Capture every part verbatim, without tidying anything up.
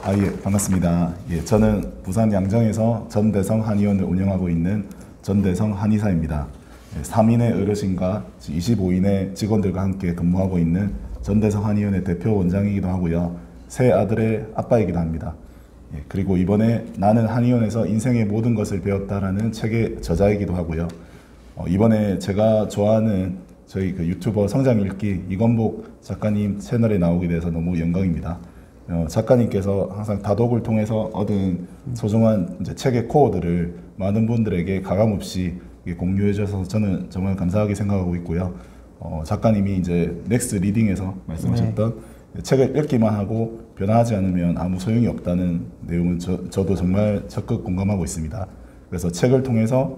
아, 예, 반갑습니다. 예, 저는 부산 양정에서 전대성 한의원을 운영하고 있는 전대성 한의사입니다. 예, 삼 인의 의료진과 이십오 인의 직원들과 함께 근무하고 있는 전대성 한의원의 대표 원장이기도 하고요. 세 아들의 아빠이기도 합니다. 예, 그리고 이번에 나는 한의원에서 인생의 모든 것을 배웠다라는 책의 저자이기도 하고요. 어, 이번에 제가 좋아하는 저희 그 유튜버 성장읽기 이건복 작가님 채널에 나오게 돼서 너무 영광입니다. 어, 작가님께서 항상 다독을 통해서 얻은 소중한 이제 책의 코어들을 많은 분들에게 가감없이 공유해 주셔서 저는 정말 감사하게 생각하고 있고요. 어, 작가님이 이제 넥스 리딩에서 말씀하셨던 네. 책을 읽기만 하고 변화하지 않으면 아무 소용이 없다는 내용은 저, 저도 정말 적극 공감하고 있습니다. 그래서 책을 통해서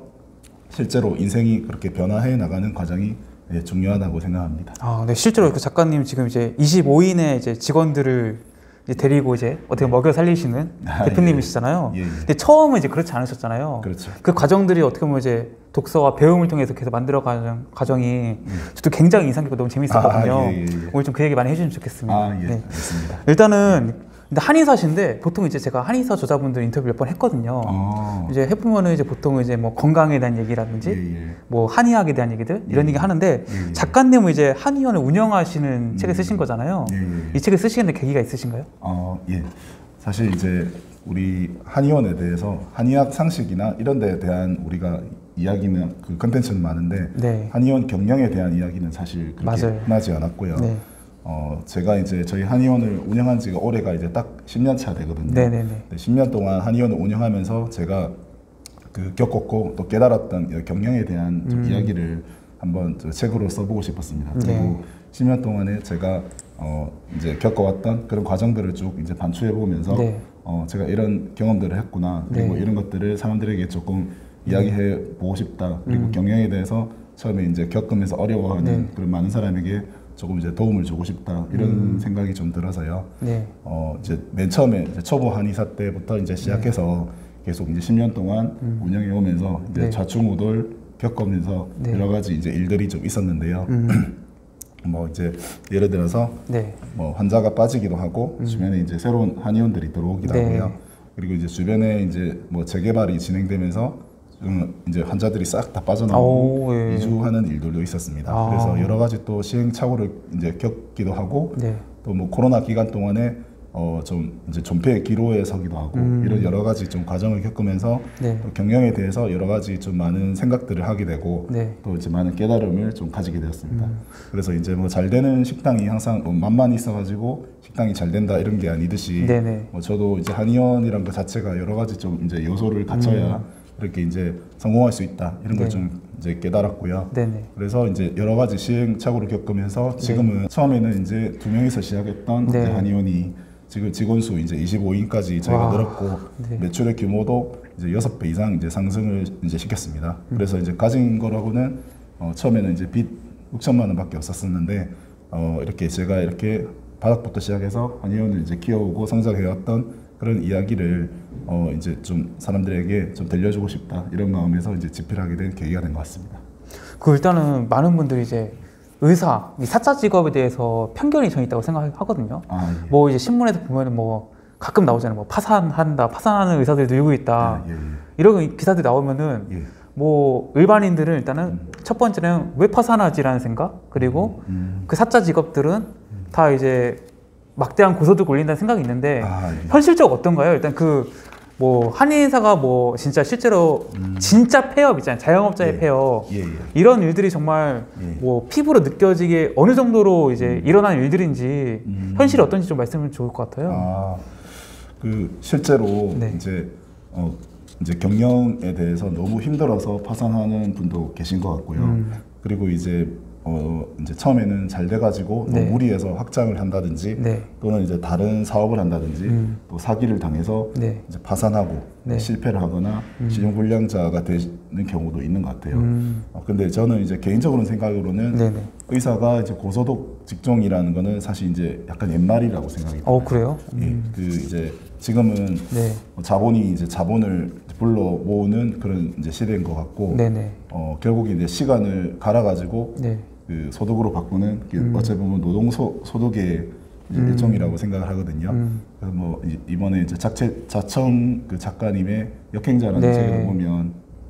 실제로 인생이 그렇게 변화해 나가는 과정이 네, 중요하다고 생각합니다. 아, 네, 실제로 그 작가님 지금 이제 이십오 인의 이제 직원들을 이제 데리고 이제 어떻게 먹여 살리시는 아, 대표님이시잖아요. 예, 예. 근데 처음은 이제 그렇지 않으셨잖아요. 그렇죠. 그 과정들이 어떻게 보면 이제 독서와 배움을 통해서 계속 만들어가는 과정이 음. 저도 굉장히 인상 깊고 너무 재밌었거든요. 아, 예, 예, 예. 오늘 좀 그 얘기 많이 해주시면 좋겠습니다. 아, 예, 네. 알겠습니다. 일단은 근데 한의사신데 보통 이제 제가 한의사 저자분들 인터뷰 몇 번 했거든요. 아. 이제 해보면은 이제 보통 이제 뭐 건강에 대한 얘기라든지 예, 예. 뭐 한의학에 대한 얘기들 이런 예, 얘기 하는데 예, 예. 작가님은 이제 한의원을 운영하시는 음. 책을 쓰신 거잖아요. 예, 예. 이 책을 쓰시는 계기가 있으신가요? 어, 예. 사실 이제 우리 한의원에 대해서 한의학 상식이나 이런 데에 대한 우리가 이야기는 그 컨텐츠는 많은데 네. 한의원 경영에 대한 이야기는 사실 그렇게 맞아요. 흔하지 않았고요. 네. 어, 제가 이제 저희 한의원을 운영한 지가 올해가 이제 딱 십 년 차 되거든요. 네네네. 십 년 동안 한의원을 운영하면서 제가 그 겪었고 또 깨달았던 경영에 대한 좀 음. 이야기를 한번 저 책으로 써보고 싶었습니다. 그리고 네. 십 년 동안에 제가 어 이제 겪어왔던 그런 과정들을 쭉 이제 반추해 보면서 네. 어 제가 이런 경험들을 했구나. 그리고 네. 이런 것들을 사람들에게 조금 이야기해 보고 싶다. 그리고 음. 경영에 대해서 처음에 이제 겪으면서 어려워하는 네. 그런 많은 사람에게 조금 이제 도움을 주고 싶다. 이런 음. 생각이 좀 들어서요. 네. 어 이제 맨 처음에 이제 초보 한의사 때부터 이제 시작해서 네. 계속 이제 십 년 동안 음. 운영해 오면서 이제 네. 좌충우돌 겪으면서 네. 여러 가지 이제 일들이 좀 있었는데요. 음. 뭐 이제 예를 들어서 네. 뭐 환자가 빠지기도 하고 음. 주변에 이제 새로운 한의원들이 들어오기도 네. 하고요. 그리고 이제 주변에 이제 뭐 재개발이 진행되면서 음 이제 환자들이 싹 다 빠져나오고 오, 예. 이주하는 일들도 있었습니다. 아. 그래서 여러 가지 또 시행착오를 이제 겪기도 하고 네. 또 뭐 코로나 기간 동안에 어 좀 이제 존폐의 기로에 서기도 하고 음. 이런 여러 가지 좀 과정을 겪으면서 네. 또 경영에 대해서 여러 가지 좀 많은 생각들을 하게 되고 네. 또 이제 많은 깨달음을 좀 가지게 되었습니다. 음. 그래서 이제 뭐 잘 되는 식당이 항상 뭐 맛만 있어가지고 식당이 잘 된다 이런 게 아니듯이 네네. 뭐 저도 이제 한의원이란 것 자체가 여러 가지 좀 이제 요소를 갖춰야 음. 이렇게 이제 성공할 수 있다 이런 걸 좀 이제 깨달았고요. 네네. 그래서 이제 여러 가지 시행착오를 겪으면서 지금은 네. 처음에는 이제 두 명이서 시작했던 네. 한의원이 지금 직원 수 이제 이십오 인까지 저희가 와. 늘었고 네. 매출의 규모도 이제 여섯 배 이상 이제 상승을 이제 시켰습니다. 음. 그래서 이제 가진 거라고는 어 처음에는 이제 빚 육천만 원밖에 없었었는데 어 이렇게 제가 이렇게 바닥부터 시작해서 한의원을 이제 키워오고 성장해왔던 그런 이야기를 어 이제 좀 사람들에게 좀 들려주고 싶다 이런 마음에서 이제 집필하게 된 계기가 된 것 같습니다. 그 일단은 많은 분들이 이제 의사, 이 사자 직업에 대해서 편견이 전 있다고 생각하거든요. 아, 예. 뭐 이제 신문에서 보면은 뭐 가끔 나오잖아요. 뭐 파산한다, 파산하는 의사들이 늘고 있다. 아, 예, 예. 이런 기사들이 나오면은 예. 뭐 일반인들은 일단은 음. 첫 번째는 왜 파산하지라는 생각, 그리고 음, 음. 그 사자 직업들은 음. 다 이제 막대한 고소득 올린다는 생각이 있는데 아, 예. 현실적으로 어떤가요? 일단 그 뭐 한의사가 뭐 진짜 실제로 음. 진짜 폐업 있잖아요. 자영업자의 예. 폐업 예, 예. 이런 일들이 정말 예. 뭐 피부로 느껴지게 어느 정도로 이제 음. 일어나는 일들인지 음. 현실이 어떤지 좀 말씀을 좋을 것 같아요. 아, 그 실제로 네. 이제 어 이제 경영에 대해서 너무 힘들어서 파산하는 분도 계신 것 같고요. 음. 그리고 이제 어 이제 처음에는 잘 돼가지고 네. 너무 무리해서 확장을 한다든지 네. 또는 이제 다른 사업을 한다든지 음. 또 사기를 당해서 네. 이제 파산하고 네. 실패를 하거나 음. 신용불량자가 되는 경우도 있는 것 같아요. 음. 어, 근데 저는 이제 개인적으로 생각으로는 네네. 의사가 이제 고소득 직종이라는 거는 사실 이제 약간 옛말이라고 생각이 들어요. 어 그래요? 음. 예, 그 이제 지금은 네. 자본이 이제 자본을 불러 모으는 그런 이제 시대인 것 같고, 네네. 어 결국 이제 시간을 갈아가지고 네. 그 소득으로 바꾸는 음. 어찌 보면 노동 소, 소득의 음. 일종이라고 생각을 하거든요. 음. 그래서 뭐 이번에 이제 자체 자청 그 작가님의 역행자라는 네. 책을 보면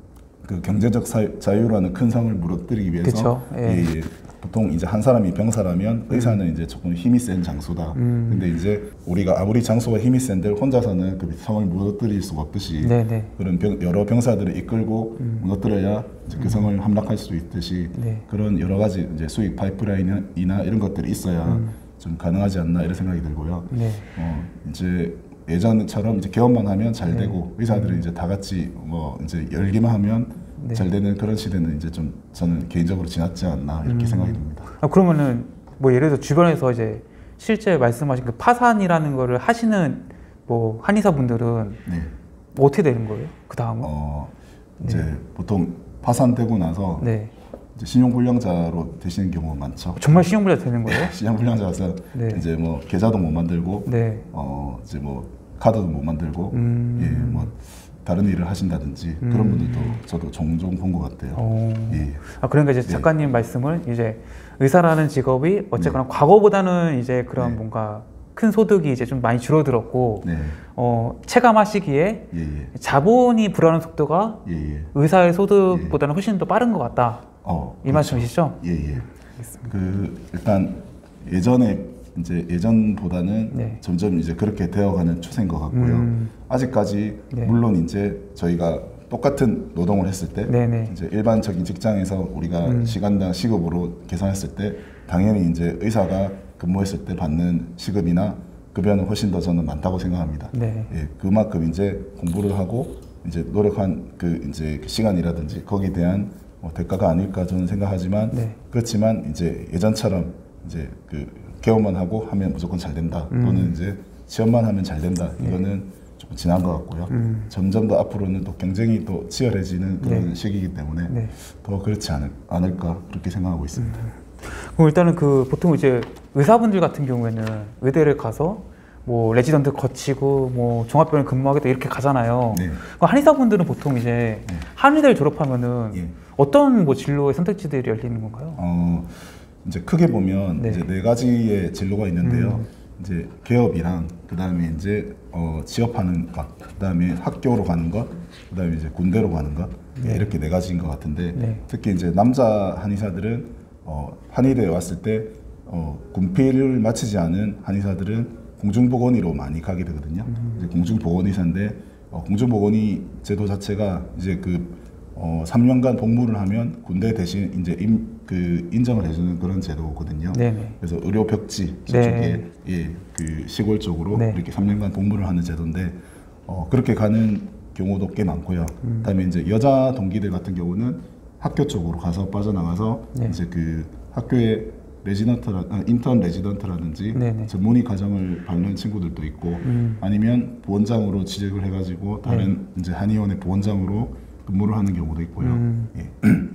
그 경제적 사유, 자유라는 큰 성을 무너뜨리기 위해서 예. 예, 보통 이제 한 사람이 병사라면 의사는 음. 이제 조금 힘이 센 장수다. 음. 근데 이제 우리가 아무리 장수가 힘이 센들 혼자서는 그 성을 무너뜨릴 수가 없듯이 네네. 그런 병, 여러 병사들을 이끌고 음. 무너뜨려야 이제 그 성을 함락할 수 있듯이 네. 그런 여러 가지 이제 수익 파이프라인이나 이런 것들이 있어야 음. 좀 가능하지 않나 이런 생각이 들고요. 네. 어, 이제 예전처럼 이제 개업만 하면 잘 네. 되고 의사들은 음. 이제 다 같이 뭐 이제 열기만 하면 네. 잘 되는 그런 시대는 이제 좀 저는 개인적으로 지났지 않나 이렇게 음. 생각이 듭니다. 아, 그러면은 뭐 예를 들어 주변에서 이제 실제 말씀하신 그 파산이라는 거를 하시는 뭐 한의사분들은 네. 뭐 어떻게 되는 거예요? 그 다음은? 어, 이제 네. 보통 파산되고 나서 네. 이제 신용불량자로 되시는 경우가 많죠. 정말 신용불량자 되는 거예요? 신용불량자라서 네. 이제 뭐 계좌도 못 만들고, 네. 어 이제 뭐 카드도 못 만들고, 음. 예, 뭐 다른 일을 하신다든지 음. 그런 분들도 저도 종종 본 것 같아요. 오. 예. 아 그러니까 이제 작가님 네. 말씀을 이제 의사라는 직업이 어쨌거나 네. 과거보다는 이제 그런 네. 뭔가 큰 소득이 이제 좀 많이 줄어들었고 네. 어, 체감하시기에 예, 예. 자본이 불어나는 속도가 예, 예. 의사의 소득보다는 훨씬 더 빠른 것 같다. 어, 이 그렇죠. 말씀이시죠? 예예. 알겠습니다. 그 일단 예전에 이제 예전보다는 네. 점점 이제 그렇게 되어가는 추세인 것 같고요. 음. 아직까지 네. 물론 이제 저희가 똑같은 노동을 했을 때 네네. 이제 일반적인 직장에서 우리가 음. 시간당 시급으로 계산했을 때 당연히 이제 의사가 근무했을 때 받는 시급이나 급여는 훨씬 더 저는 많다고 생각합니다. 네. 예, 그만큼 이제 공부를 하고 이제 노력한 그 이제 시간이라든지 거기에 대한 뭐 대가가 아닐까 저는 생각하지만 네. 그렇지만 이제 예전처럼 이제 그 개업만 하고 하면 무조건 잘 된다 음. 또는 이제 취업만 하면 잘 된다 네. 이거는 좀 지난 것 같고요. 음. 점점 더 앞으로는 또 경쟁이 또 치열해지는 그런 네. 시기이기 때문에 네. 더 그렇지 않을, 않을까 그렇게 생각하고 있습니다. 음. 그럼 일단은 그 보통 이제 의사분들 같은 경우에는 의대를 가서 뭐 레지던트 거치고 뭐 종합병원에 근무하겠다 이렇게 가잖아요. 네. 한의사분들은 보통 이제 네. 한의대를 졸업하면은 예. 어떤 뭐 진로의 선택지들이 열리는 건가요? 어, 이제 크게 보면 네. 이제 네 가지의 진로가 있는데요. 음. 이제 개업이랑 그다음에 이제 어, 취업하는 것, 그다음에 학교로 가는 것, 그다음에 이제 군대로 가는 것 네. 이렇게 네 가지인 것 같은데 네. 특히 이제 남자 한의사들은 어, 한의대에 왔을 때 어, 군필을 마치지 않은 한의사들은 공중보건의로 많이 가게 되거든요. 음. 이제 공중보건의사인데 어, 공중보건의 제도 자체가 이제 그 어, 삼 년간 복무를 하면 군대 대신 이제 임, 그 인정을 해주는 그런 제도거든요. 네네. 그래서 의료 벽지 저쪽에 예, 그 시골 쪽으로 네. 이렇게 삼 년간 복무를 하는 제도인데 어, 그렇게 가는 경우도 꽤 많고요. 음. 그다음에 이제 여자 동기들 같은 경우는 학교 쪽으로 가서 빠져나가서 네. 이제 그 학교에 레지던트라, 아, 인턴 레지던트라든지 네네. 전문의 과정을 밟는 친구들도 있고 음. 아니면 보원장으로 취직을 해가지고 다른 네. 이제 한의원의 보원장으로 근무를 하는 경우도 있고요. 음. 예.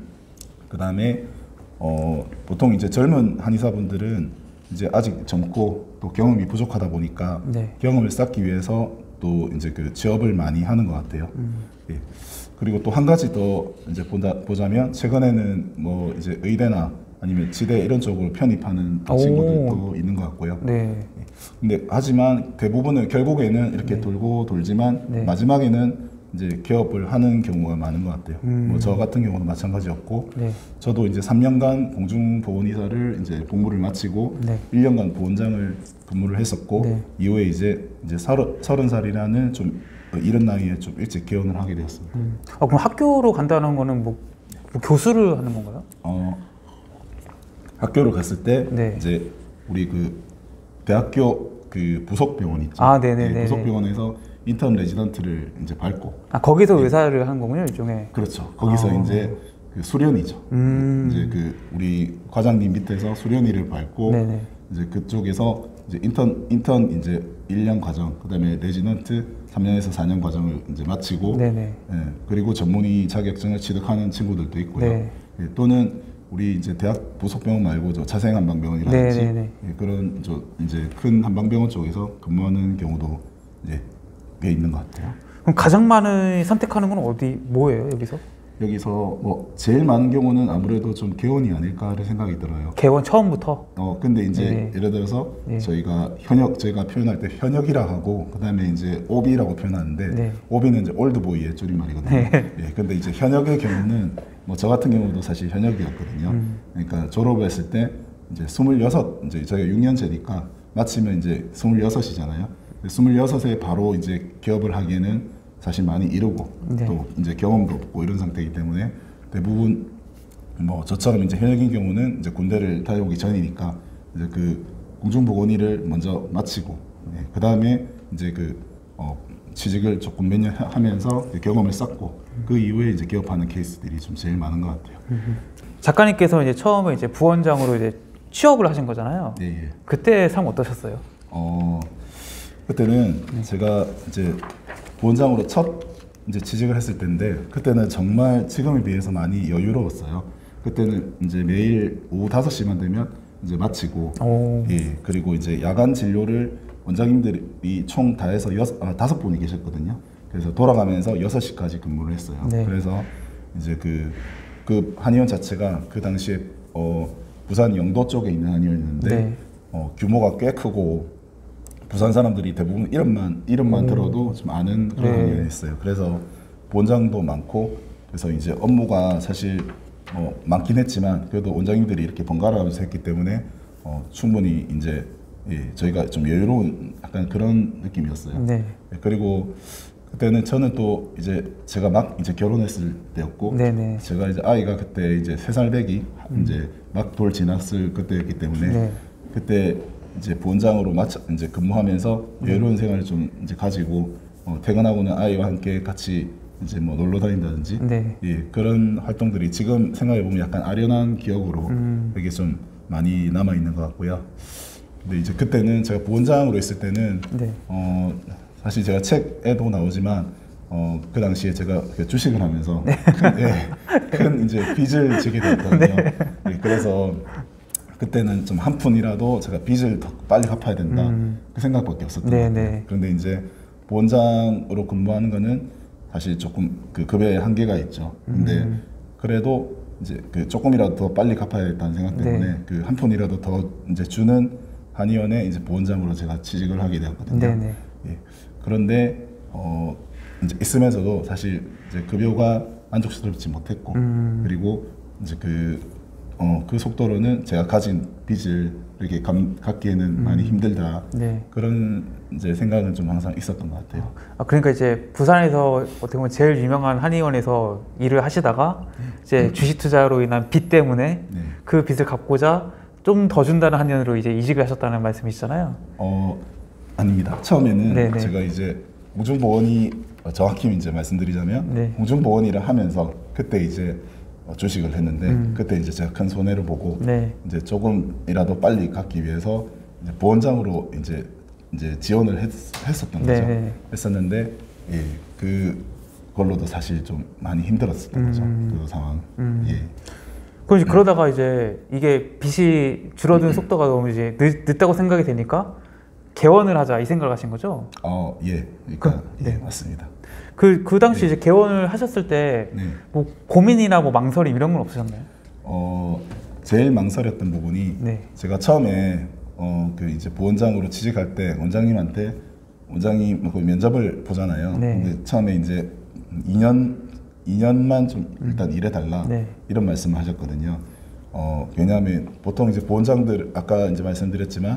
그 다음에 어, 보통 이제 젊은 한의사분들은 이제 아직 젊고 또 경험이 부족하다 보니까 네. 경험을 쌓기 위해서 또 이제 그 취업을 많이 하는 것 같아요. 음. 예. 그리고 또 한 가지 더 이제 보다, 보자면 최근에는 뭐 이제 의대나 아니면 지대 이런 쪽으로 편입하는 친구들도 있는 것 같고요. 네. 예. 근데 하지만 대부분은 결국에는 이렇게 네. 돌고 돌지만 네. 마지막에는 이제 개업을 하는 경우가 많은 것 같아요. 음. 뭐 저 같은 경우는 마찬가지였고, 네. 저도 이제 삼 년간 공중보건의사를 이제 복무를 마치고 네. 일 년간 보원장을 근무를 했었고, 네. 이후에 이제 이제 서른 살이라는 좀 이른 나이에 좀 일찍 개원을 하게 되었습니다. 음. 아, 그럼 학교로 간다는 거는 뭐, 뭐 교수를 하는 건가요? 어, 학교로 갔을 때 네. 이제 우리 그 대학교 그 부속병원 있죠. 아, 네네네. 네, 부속병원에서 인턴 레지던트를 이제 밟고. 아 거기서 네. 의사를 하는 거군요, 일종의. 그렇죠. 거기서 아. 이제 그 수련이죠. 음. 이제 그 우리 과장님 밑에서 수련의를 밟고 네네. 이제 그쪽에서 이제 인턴 인턴 이제 일 년 과정, 그다음에 레지던트 삼 년에서 사 년 과정을 이제 마치고, 네네. 예, 그리고 전문의 자격증을 취득하는 친구들도 있고요. 네. 예, 또는 우리 이제 대학 부속병원 말고 저 자생한방병원이라든지 예, 그런 저 이제 큰 한방병원 쪽에서 근무하는 경우도 이제 꽤 있는 것 같아요. 그럼 가장 많이 선택하는 건 어디 뭐예요 여기서? 여기서 뭐 제일 많은 경우는 아무래도 좀 개원이 아닐까를 생각이 들어요. 개원 처음부터? 어 근데 이제 네. 예를 들어서 네. 저희가 현역 저희가 표현할 때 현역이라 하고 그다음에 이제 오비라고 표현하는데 네. 오비는 이제 올드보이의 줄임말이거든요. 네. 예, 근데 이제 현역의 경우는 뭐 저 같은 경우도 사실 현역이었거든요. 음. 그러니까 졸업을 했을 때 이제 스물여섯 이제 저희가 육 년째니까 마치면 이제 스물여섯이잖아요. 스물여섯에 바로 이제 기업을 하기에는 사실 많이 이르고 네. 또 이제 경험도 없고 이런 상태이기 때문에 대부분 뭐 저처럼 이제 현역인 경우는 이제 군대를 다녀오기 전이니까 이제 그 공중보건의를 먼저 마치고 네. 그 다음에 이제 그 어 취직을 조금 몇 년 하면서 경험을 쌓고 그 이후에 이제 기업하는 케이스들이 좀 제일 많은 것 같아요. 작가님께서 이제 처음에 이제 부원장으로 이제 취업을 하신 거잖아요. 네. 예. 그때 삶 어떠셨어요? 어 그때는 네. 제가 이제 부원장으로 첫 이제 취직을 했을 때인데 그때는 정말 지금에 비해서 많이 여유로웠어요. 그때는 이제 매일 오후 다섯 시만 되면 이제 마치고 오. 예 그리고 이제 야간 진료를 원장님들이 총 다 해서 여섯, 아, 다섯 분이 계셨거든요. 그래서 돌아가면서 여섯 시까지 근무를 했어요. 네. 그래서 이제 그, 그 한의원 자체가 그 당시에 어, 부산 영도 쪽에 있는 한의원이었는데 네. 어, 규모가 꽤 크고 부산 사람들이 대부분 이름만 이름만 오. 들어도 좀 아는 그런 네. 한의원이었어요. 그래서 본장도 많고 그래서 이제 업무가 사실 뭐 많긴 했지만 그래도 원장님들이 이렇게 번갈아가면서 했기 때문에 어, 충분히 이제 예, 저희가 좀 여유로운 약간 그런 느낌이었어요. 네. 예, 그리고 그때는 저는 또 이제 제가 막 이제 결혼했을 때였고 네네. 제가 이제 아이가 그때 이제 세 살 배기 음. 이제 막 돌 지났을 그때였기 때문에 네. 그때 이제 부원장으로 마치 이제 근무하면서 여유로운 생활을 좀 이제 가지고 어, 퇴근하고는 아이와 함께 같이 이제 뭐 놀러 다닌다든지 네. 예, 그런 활동들이 지금 생각해 보면 약간 아련한 기억으로 음. 되게 좀 많이 남아 있는 것 같고요. 근데 이제 그때는 제가 부원장으로 있을 때는 네. 어, 사실 제가 책에도 나오지만 어, 그 당시에 제가 주식을 하면서 네. 큰, 예, 큰 이제 빚을 지게 되었거든요. 네. 예, 그래서 그때는 좀 한 푼이라도 제가 빚을 더 빨리 갚아야 된다 음. 그 생각밖에 없었던 네, 것 같아요. 네. 그런데 이제 부원장으로 근무하는 거는 사실 조금 그 급여에 한계가 있죠. 근데 음. 그래도 이제 그 조금이라도 더 빨리 갚아야겠다는 생각 때문에 네. 그 한 푼이라도 더 이제 주는 한의원에 이제 부원장으로 제가 취직을 하게 되었거든요. 네, 네. 예. 그런데 어 이제 있으면서도 사실 이제 급여가 만족스럽지 못했고 음. 그리고 이제 그 어 그 속도로는 제가 가진 빚을 이렇게 감, 갖기에는 음. 많이 힘들다. 네. 그런 이제 생각은 좀 항상 있었던 것 같아요. 아, 그러니까 이제 부산에서 어떻게 보면 제일 유명한 한의원에서 일을 하시다가 이제 음. 주식 투자로 인한 빚 때문에 네. 그 빚을 갚고자 좀 더 준다는 한의원으로 이제 이직을 하셨다는 말씀이시잖아요. 어 아닙니다. 처음에는 네네. 제가 이제 공중보건이 정확히 이제 말씀드리자면 네. 공중보건이를 하면서 그때 이제 주식을 했는데 음. 그때 이제 제가 큰 손해를 보고 네. 이제 조금이라도 빨리 갖기 위해서 이제 부원장으로 이제 이제 지원을 했, 했었던 거죠. 네. 했었는데 예, 그 걸로도 사실 좀 많이 힘들었었던 음. 거죠. 그 상황. 음. 예. 그럼 그러다가 이제 이게 빚이 줄어드는 속도가 너무 이제 늦, 늦다고 생각이 되니까 개원을 하자 이 생각을 하신 거죠? 어, 예. 그러니까 그, 예, 네. 맞습니다. 그, 그 당시 네. 이제 개원을 하셨을 때 뭐 네. 고민이나 뭐 망설임 이런 건 없으셨나요? 어, 제일 망설였던 부분이 네. 제가 처음에 어, 그 이제 부원장으로 취직할 때 원장님한테 원장님 그 면접을 보잖아요. 네. 근데 처음에 이제 이 년 이 년만 좀 일단 음. 일해달라 네. 이런 말씀을 하셨거든요. 어, 왜냐하면 보통 이제 부원장들 아까 이제 말씀드렸지만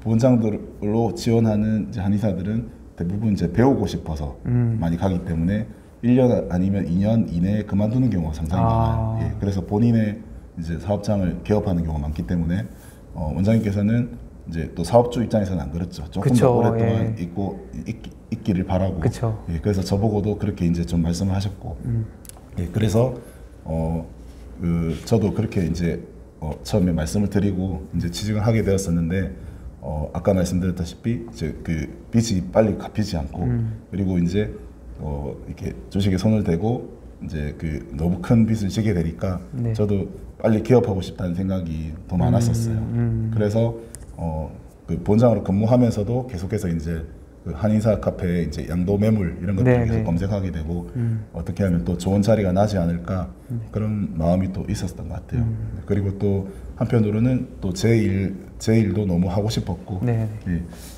부원장들로 지원하는 이제 한의사들은 대부분 이제 배우고 싶어서 음. 많이 가기 때문에 일 년 아니면 이 년 이내에 그만두는 경우가 상당히 아. 많아요. 예, 그래서 본인의 이제 사업장을 개업하는 경우가 많기 때문에 어, 원장님께서는 이제 또 사업주 입장에서는 안 그렇죠. 조금 그쵸, 더 오랫동안 예. 있고 있, 있기를 바라고. 예, 그래서 저보고도 그렇게 이제 좀 말씀을 하셨고. 음. 예, 그래서 어, 그 저도 그렇게 이제 어, 처음에 말씀을 드리고 이제 취직을 하게 되었었는데. 어, 아까 말씀드렸다시피 이제 그 빚이 빨리 갚이지 않고 음. 그리고 이제 어, 이렇게 주식에 손을 대고 이제 그 너무 큰 빚을 지게 되니까 네. 저도 빨리 개업하고 싶다는 생각이 더 많았었어요. 음. 음. 그래서 어, 그 본장으로 근무하면서도 계속해서 이제 그 한인사 카페에 이제 양도 매물 이런 것들을 네, 계속 네. 검색하게 되고 음. 어떻게 하면 또 좋은 자리가 나지 않을까 음. 그런 마음이 또 있었던 것 같아요. 음. 그리고 또 한편으로는 또 제 일, 제 일도 너무 하고 싶었고 네. 예,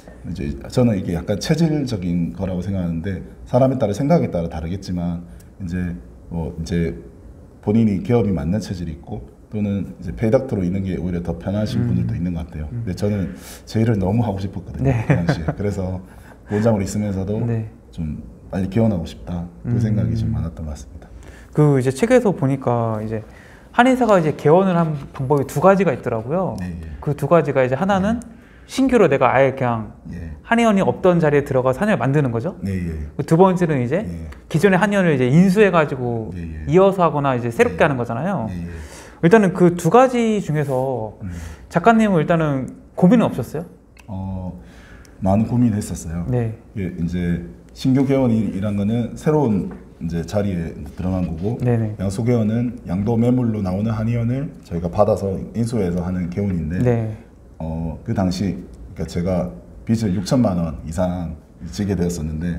이제 저는 이게 약간 체질적인 거라고 생각하는데 사람에 따라 생각에 따라 다르겠지만 이제 뭐 이제 본인이 기업이 맞는 체질이 있고 또는 이제 페이닥터로 있는 게 오히려 더 편하신 음. 분들도 있는 것 같아요. 음. 근데 저는 제 일을 너무 하고 싶었거든요. 네. 그 당시에. 그래서 원장으로 있으면서도 네. 좀 빨리 개원하고 싶다 그 음. 생각이 좀 많았던 것 같습니다. 그 이제 책에서 보니까 이제 한인사가 이제 개원을 한 방법이 두 가지가 있더라고요. 네, 예. 그 두 가지가 이제 하나는 신규로 내가 아예 그냥 예. 한의원이 없던 자리에 들어가서 한의원을 만드는 거죠. 네, 예. 그 두 번째는 이제 예. 기존의 한의원을 이제 인수해가지고 예, 예. 이어서 하거나 이제 새롭게 예. 하는 거잖아요. 예, 예. 일단은 그 두 가지 중에서 음. 작가님은 일단은 고민은 없었어요? 어, 많은 고민했었어요. 네. 이게 이제 신규 개원이란 거는 새로운 이제 자리에 들어간 거고 네네. 양수 개원은 양도 매물로 나오는 한의원을 저희가 받아서 인수해서 하는 개원인데 네. 어, 그 당시 그러니까 제가 빚을 육천만 원 이상 지게 되었었는데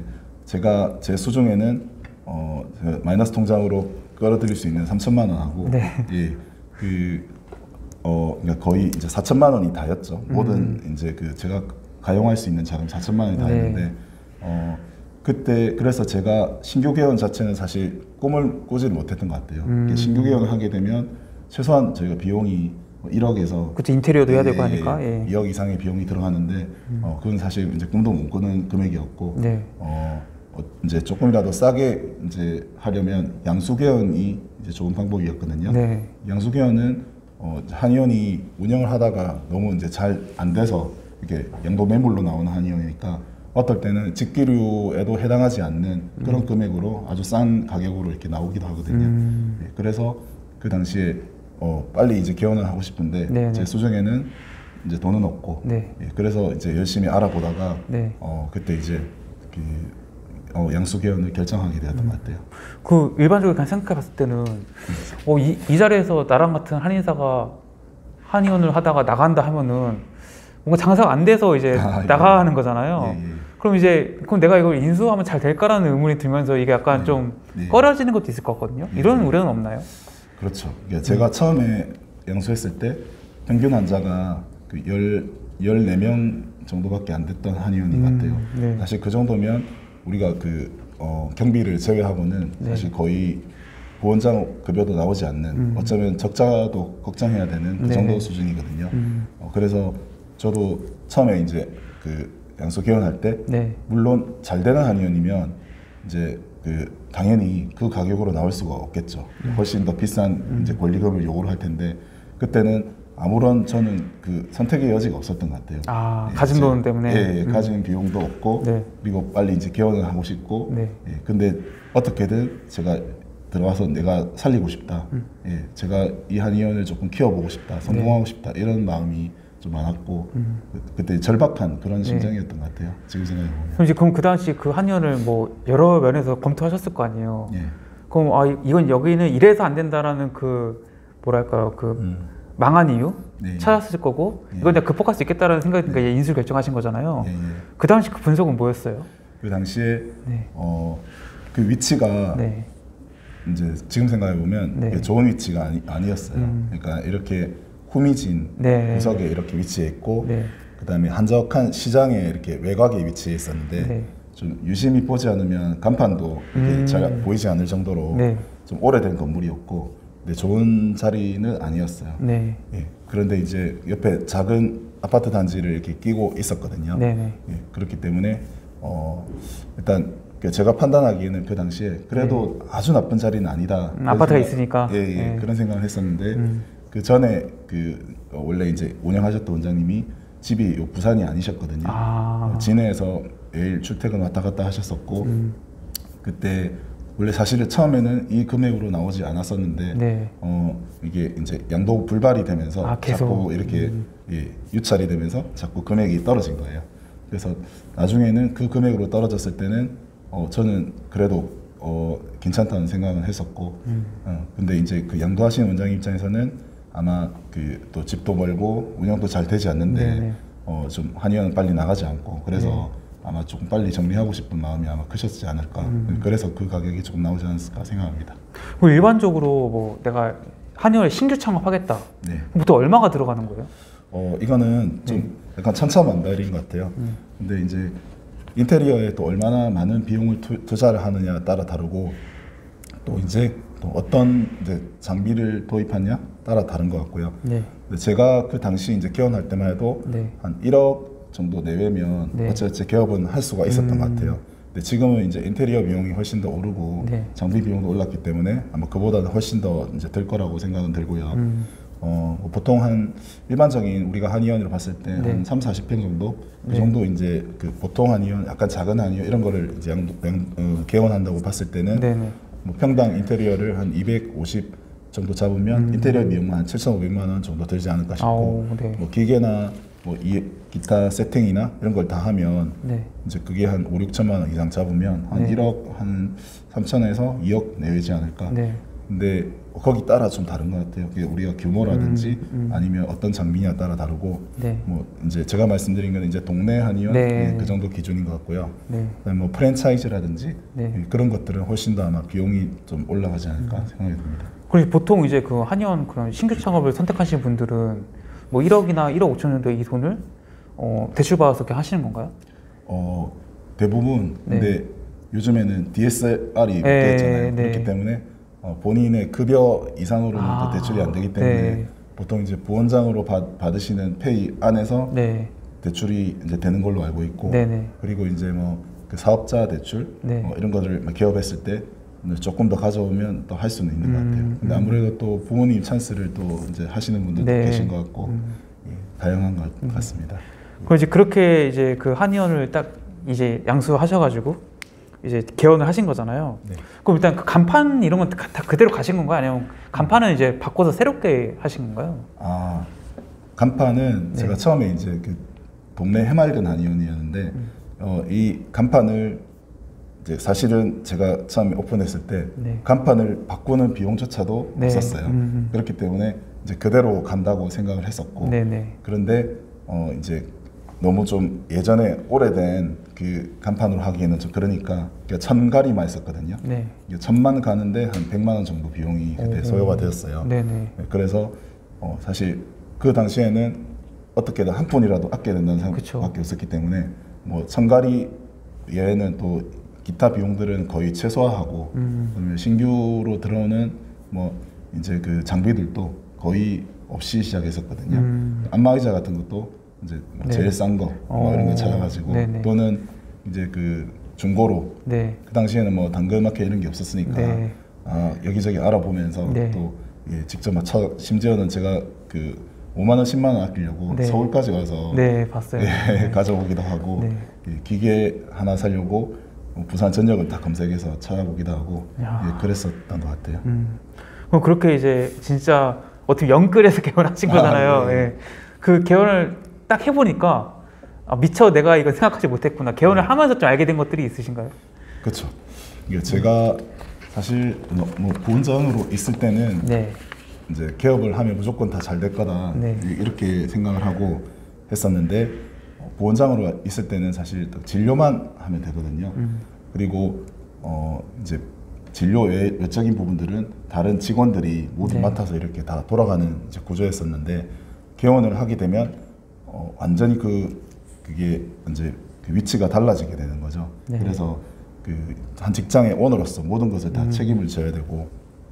제가 제 수중에는 어, 그 마이너스 통장으로 끌어들일 수 있는 삼천만 원하고 네. 예, 그 어, 그러니까 거의 이제 사천만 원이 다였죠. 음. 모든 이제 그 제가 가용할 수 있는 자금 사천만 원이 다였는데 네. 어, 그때 그래서 제가 신규 개원 자체는 사실 꿈을 꾸지를 못했던 것 같아요. 음. 신규 개원을 하게 되면 최소한 저희가 비용이 일억에서 그치, 인테리어도 해야 되고 예, 하니까. 예, 예. 이억 이상의 비용이 들어가는데 음. 어, 그건 사실 이제 꿈도 못 꾸는 금액이었고 네. 어, 어, 이제 조금이라도 싸게 이제 하려면 양수 개원이 이제 좋은 방법이었거든요. 네. 양수 개원은 어, 한의원이 운영을 하다가 너무 이제 잘 안 돼서 이렇게 양도 매물로 나오는 한의원이니까 어떨 때는 직기류에도 해당하지 않는 그런 음. 금액으로 아주 싼 가격으로 이렇게 나오기도 하거든요. 음. 예, 그래서 그 당시에 어, 빨리 이제 개원을 하고 싶은데 네네. 제 수중에는 이제 돈은 없고 네. 예, 그래서 이제 열심히 알아보다가 네. 어, 그때 이제 그 어, 양수 개원을 결정하게 되었던 음. 것 같아요. 그 일반적으로 그냥 생각해 봤을 때는 어, 이, 이 자리에서 나랑 같은 한의사가 한의원을 하다가 나간다 하면은 뭔가 장사가 안 돼서 이제 아, 예. 나가는 거잖아요. 예, 예. 그럼 이제 그럼 내가 이걸 인수하면 잘 될까라는 의문이 들면서 이게 약간 네. 좀 네. 꺼려지는 것도 있을 것 같거든요. 네. 이런 우려는 없나요? 그렇죠. 그러니까 제가 처음에 양수했을 때 평균 환자가 그 열, 열네 명 정도밖에 안 됐던 한의원인 것 같아요. 음, 네. 사실 그 정도면 우리가 그 어, 경비를 제외하고는 네. 사실 거의 보원장 급여도 나오지 않는 음. 어쩌면 적자도 걱정해야 되는 그 네. 정도 수준이거든요. 음. 어, 그래서 저도 처음에 이제 그 양수 개원할 때 네. 물론 잘 되는 한의원이면 이제 그 당연히 그 가격으로 나올 수가 없겠죠. 훨씬 더 비싼 이제 권리금을 요구를 할 텐데 그때는 아무런 저는 그 선택의 여지가 없었던 것 같아요. 아, 예, 가진 제- 돈 때문에? 예, 예, 음. 가진 비용도 없고 네. 그리고 빨리 이제 개원을 하고 싶고 네. 예, 근데 어떻게든 제가 들어와서 내가 살리고 싶다. 음. 예, 제가 이 한의원을 조금 키워보고 싶다, 성공하고 싶다 이런 마음이 좀 많았고 네. 음. 그, 그때 절박한 그런 네. 심정이었던 것 같아요. 지금 생각해 보면. 그럼 이제 그럼 그 당시 그 한의원을 뭐 여러 면에서 검토하셨을 거 아니에요. 예. 그럼 아 이- 이건 여기는 이래서 안 된다라는 그 뭐랄까요 그 음. 망한 이유 네. 찾았을 거고 예. 이건 내가 극복할 수 있겠다라는 생각이 드니까 인수 결정하신 거잖아요. 예, 예. 그 당시 그 분석은 뭐였어요? 그 당시에 네. 어, 그 위치가 네. 이제 지금 생각해 보면 네. 좋은 위치가 아니, 아니었어요. 음. 그러니까 이렇게 후미진 네. 구석에 이렇게 위치해 있고 네. 그다음에 한적한 시장에 이렇게 외곽에 위치해 있었는데 네. 좀 유심히 보지 않으면 간판도 이렇게 음. 잘 보이지 않을 정도로 네. 좀 오래된 건물이었고 근데 좋은 자리는 아니었어요. 네. 예. 그런데 이제 옆에 작은 아파트 단지를 이렇게 끼고 있었거든요. 네. 네. 예. 그렇기 때문에 어, 일단 그 제가 판단하기에는 그 당시에 그래도 아주 나쁜 자리는 아니다. 음, 그런 아파트가 생각- 있으니까. 예, 예. 네. 그런 생각을 했었는데 음. 그 전에 그 어, 원래 이제 운영하셨던 원장님이 집이 요 부산이 아니셨거든요. 아. 어, 진해에서 매일 출퇴근 왔다 갔다 하셨었고 음. 그때 원래 사실은 처음에는 이 금액으로 나오지 않았었는데 네. 어 이게 이제 양도 불발이 되면서 아, 계속. 자꾸 이렇게 음. 예, 유찰이 되면서 자꾸 금액이 떨어진 거예요. 그래서 나중에는 그 금액으로 떨어졌을 때는 어 저는 그래도 어 괜찮다는 생각은 했었고 음. 어 근데 이제 그 양도하시는 원장님 입장에서는 아마 그 또 집도 멀고 운영도 잘 되지 않는데 네네. 어 좀 한의원은 빨리 나가지 않고 그래서 네. 아마 조금 빨리 정리하고 싶은 마음이 아마 크셨지 않을까. 음. 그래서 그 가격이 조금 나오지 않았을까 생각합니다. 뭐 일반적으로 뭐 내가 한의원에 신규 창업하겠다. 네. 보통 얼마가 들어가는 거예요? 어 이거는 좀 네. 약간 천차만별인 것 같아요. 음. 근데 이제 인테리어에 또 얼마나 많은 비용을 투, 투자를 하느냐에 따라 다르고 또 이제 또 어떤 이제 장비를 도입하냐 따라 다른 것 같고요. 네. 근데 제가 그 당시 이제 개원할 때만 해도 네. 한 일억 정도 내외면 네. 어찌어찌 개업은 할 수가 있었던 음. 것 같아요. 근데 지금은 이제 인테리어 비용이 훨씬 더 오르고 네. 장비 비용도 올랐기 때문에 아마 그보다는 훨씬 더 이제 들 거라고 생각은 들고요. 음. 어, 뭐 보통 한 일반적인 우리가 한의원으로 봤을 때 한 네. 삼사십 평 정도 그 네. 정도 이제 그 보통 한의원, 약간 작은 한의원 이런 거를 이제 양, 양, 어, 개원한다고 봤을 때는 네. 뭐 평당 인테리어를 한 이백오십 정도 잡으면 음. 인테리어 비용만 한 칠천오백만 원 정도 들지 않을까 싶고 아오, 네. 뭐 기계나 뭐 이, 기타 세팅이나 이런 걸 다 하면 네. 이제 그게 한 오, 육천만 원 이상 잡으면 한 네. 일억 한 삼천에서 이억 내외지 않을까. 네. 근데 거기 따라 좀 다른 것 같아요. 그게 우리가 규모라든지 음, 음. 아니면 어떤 장비냐에 따라 다르고 네. 뭐 이제 제가 말씀드린 건 이제 동네 한의원 네. 그 정도 기준인 것 같고요. 네. 그다음에 뭐 프랜차이즈라든지 네. 그런 것들은 훨씬 더 아마 비용이 좀 올라가지 않을까 음. 생각이 듭니다. 그리고 보통 이제 그 한의원 그런 신규 창업을 선택하시는 분들은 뭐 일억이나 일억 오천 정도의 이 돈을 어, 대출 받아서 이렇게 하시는 건가요? 어 대부분 네. 근데 요즘에는 디에스알이 바뀌었잖아요. 네. 그렇기 때문에 어, 본인의 급여 이상으로는 아, 대출이 안 되기 때문에 네. 보통 이제 부원장으로 받, 받으시는 페이 안에서 네. 대출이 이제 되는 걸로 알고 있고 네네. 그리고 이제 뭐 그 사업자 대출 네. 뭐 이런 것을 개업했을 때 조금 더 가져오면 또 할 수는 있는 음, 것 같아요. 근데 아무래도 또 부모님 찬스를 또 이제 하시는 분들도 네. 계신 것 같고 음. 예, 다양한 것 음. 같습니다. 그럼 이제 그렇게 이제 그 한의원을 딱 이제 양수하셔가지고 이제 개원을 하신 거잖아요. 네. 그럼 일단 그 간판 이런 건 다 그대로 가신 건가요? 아니면 간판은 이제 바꿔서 새롭게 하신 건가요? 아 간판은 네. 제가 처음에 이제 그 동네 해맑은 한의원이었는데 음. 어, 이 간판을 이제 사실은 제가 처음에 오픈했을 때 네. 간판을 바꾸는 비용조차도 네. 없었어요. 음. 그렇기 때문에 이제 그대로 간다고 생각을 했었고 네네. 그런데 어, 이제 너무 좀 예전에 오래된 그 간판으로 하기에는 좀 그러니까 천가리만 있었거든요. 네. 천만 가는데 한 백만 원 정도 비용이 그때 소요가 되었어요. 네네. 그래서 어, 사실 그 당시에는 어떻게든 한 푼이라도 아껴야 된다는 생각밖에 없었기 때문에 뭐 천가리 외에는 또 기타 비용들은 거의 최소화하고 음. 그다음에 신규로 들어오는 뭐 이제 그 장비들도 거의 없이 시작했었거든요. 음. 안마의자 같은 것도 이제 네. 제일 싼 거 뭐 이런 거 찾아가지고 네네. 또는 이제 그 중고로 네. 그 당시에는 뭐 당근마켓 이런 게 없었으니까 네. 아, 여기저기 알아보면서 네. 또 예, 직접 막 차, 심지어는 제가 그 오만 원, 십만 원 아끼려고 네. 서울까지 와서 네, 봤어요. 예, 네. 가져오기도 하고 네. 예, 기계 하나 사려고 부산 전역을 다 검색해서 찾아보기도 하고 예, 그랬었던 것 같아요. 음. 그럼 그렇게 이제 진짜 어떻게 영끌에서 개원하신 거잖아요. 아, 네. 예. 그 개원을 딱 해보니까 아, 미처 내가 이거 생각하지 못했구나. 개원을 네. 하면서 좀 알게 된 것들이 있으신가요? 그렇죠. 이게 제가 사실 뭐 부원장으로 있을 때는 네. 이제 개업을 하면 무조건 다 잘 될 거다 네. 이렇게 생각을 하고 했었는데 부원장으로 있을 때는 사실 진료만 하면 되거든요. 음. 그리고 어 이제 진료 외, 외적인 부분들은 다른 직원들이 모두 네. 맡아서 이렇게 다 돌아가는 이제 구조였었는데 개원을 하게 되면 어 완전히 그 그게 이제 그 위치가 달라지게 되는 거죠. 네. 그래서 그 한 직장의 오너로서 모든 것을 다 음. 책임을 져야 되고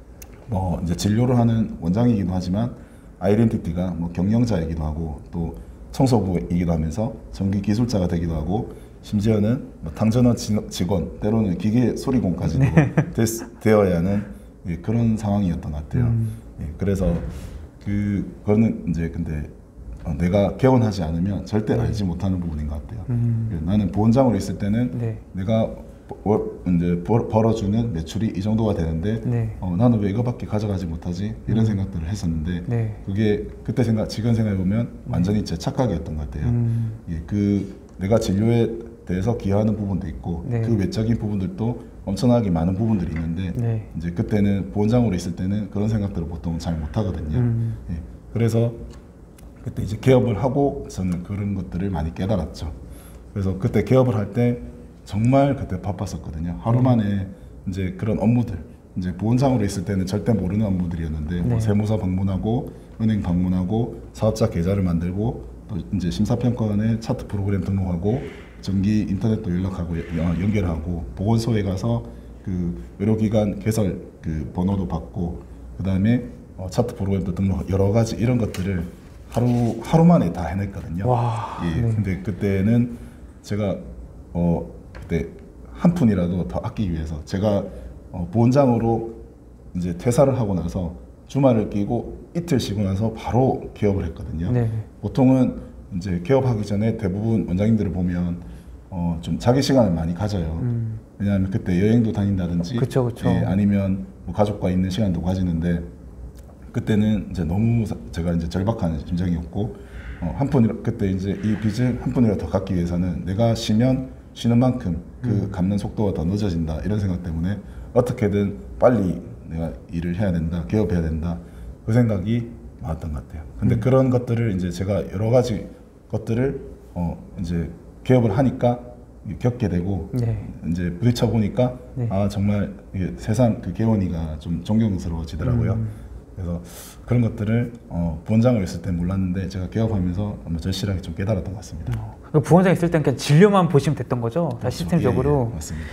뭐 이제 진료를 하는 원장이기도 하지만 아이덴티티가 뭐 경영자이기도 하고 또 청소부이기도 하면서 전기 기술자가 되기도 하고 심지어는 뭐 탕전원 직원 때로는 기계 수리공까지도 네. 되어야 하는 예, 그런 상황이었던 것 같아요. 음. 예, 그래서 그 그거는 이제 근데 어, 내가 개원하지 않으면 절대 네. 알지 못하는 부분인 것 같아요. 음. 예, 나는 부원장으로 있을 때는 네. 내가 월, 이제 벌, 벌어주는 매출이 이 정도가 되는데 네. 어, 나는 왜 이거밖에 가져가지 못하지 이런 음. 생각들을 했었는데 네. 그게 그때 생각 지금 생각해 보면 네. 완전히 제 착각이었던 것 같아요. 음. 예, 그 내가 진료에 대해서 기여하는 부분도 있고 네. 그 외적인 부분들도 엄청나게 많은 부분들이 있는데 네. 이제 그때는 부원장으로 있을 때는 그런 생각들을 보통 잘 못하거든요. 음. 예, 그래서 그때 이제 개업을 하고 저는 그런 것들을 많이 깨달았죠. 그래서 그때 개업을 할 때 정말 그때 바빴었거든요. 하루 만에 이제 그런 업무들, 이제 부원장으로 있을 때는 절대 모르는 업무들이었는데, 네. 뭐 세무사 방문하고 은행 방문하고 사업자 계좌를 만들고 또 이제 심사평가원에 차트 프로그램 등록하고 정기 인터넷도 연락하고 연결하고 보건소에 가서 그 의료기관 개설 그 번호도 받고 그 다음에 어, 차트 프로그램도 등록 여러 가지 이런 것들을 하루 하루 만에 다 해냈거든요. 와, 예, 네. 근데 그때는 제가 어 그때 한 푼이라도 더 아끼기 위해서 제가 어, 부원장으로 이제 퇴사를 하고 나서 주말을 끼고 이틀 쉬고 나서 바로 개업을 했거든요. 네. 보통은 이제 개업하기 전에 대부분 원장님들을 보면 어, 좀 자기 시간을 많이 가져요. 음. 왜냐하면 그때 여행도 다닌다든지, 그쵸, 그쵸. 예, 아니면 뭐 가족과 있는 시간도 가지는데 그때는 이제 너무 제가 이제 절박한 심정이었고 어, 한 푼이 그때 이제 이 빚을 한 푼이라도 더 갚기 위해서는 내가 쉬면 쉬는 만큼 그 음. 갚는 속도가 더 늦어진다 이런 생각 때문에 어떻게든 빨리 내가 일을 해야 된다, 개업해야 된다 그 생각이 많았던 것 같아요. 근데 음. 그런 것들을 이제 제가 여러 가지 것들을 어 이제 개업을 하니까 겪게 되고 네. 이제 부딪혀 보니까 네. 아 정말 이게 세상 그 개원이가 좀 존경스러워지더라고요. 음. 그래서 그런 것들을 어, 부원장을 있을 때 몰랐는데 제가 개업하면서 절실하게 좀 깨달았던 것 같습니다. 어. 부원장 있을 땐 그냥 진료만 보시면 됐던 거죠? 다 그렇죠. 시스템적으로. 예, 예, 맞습니다.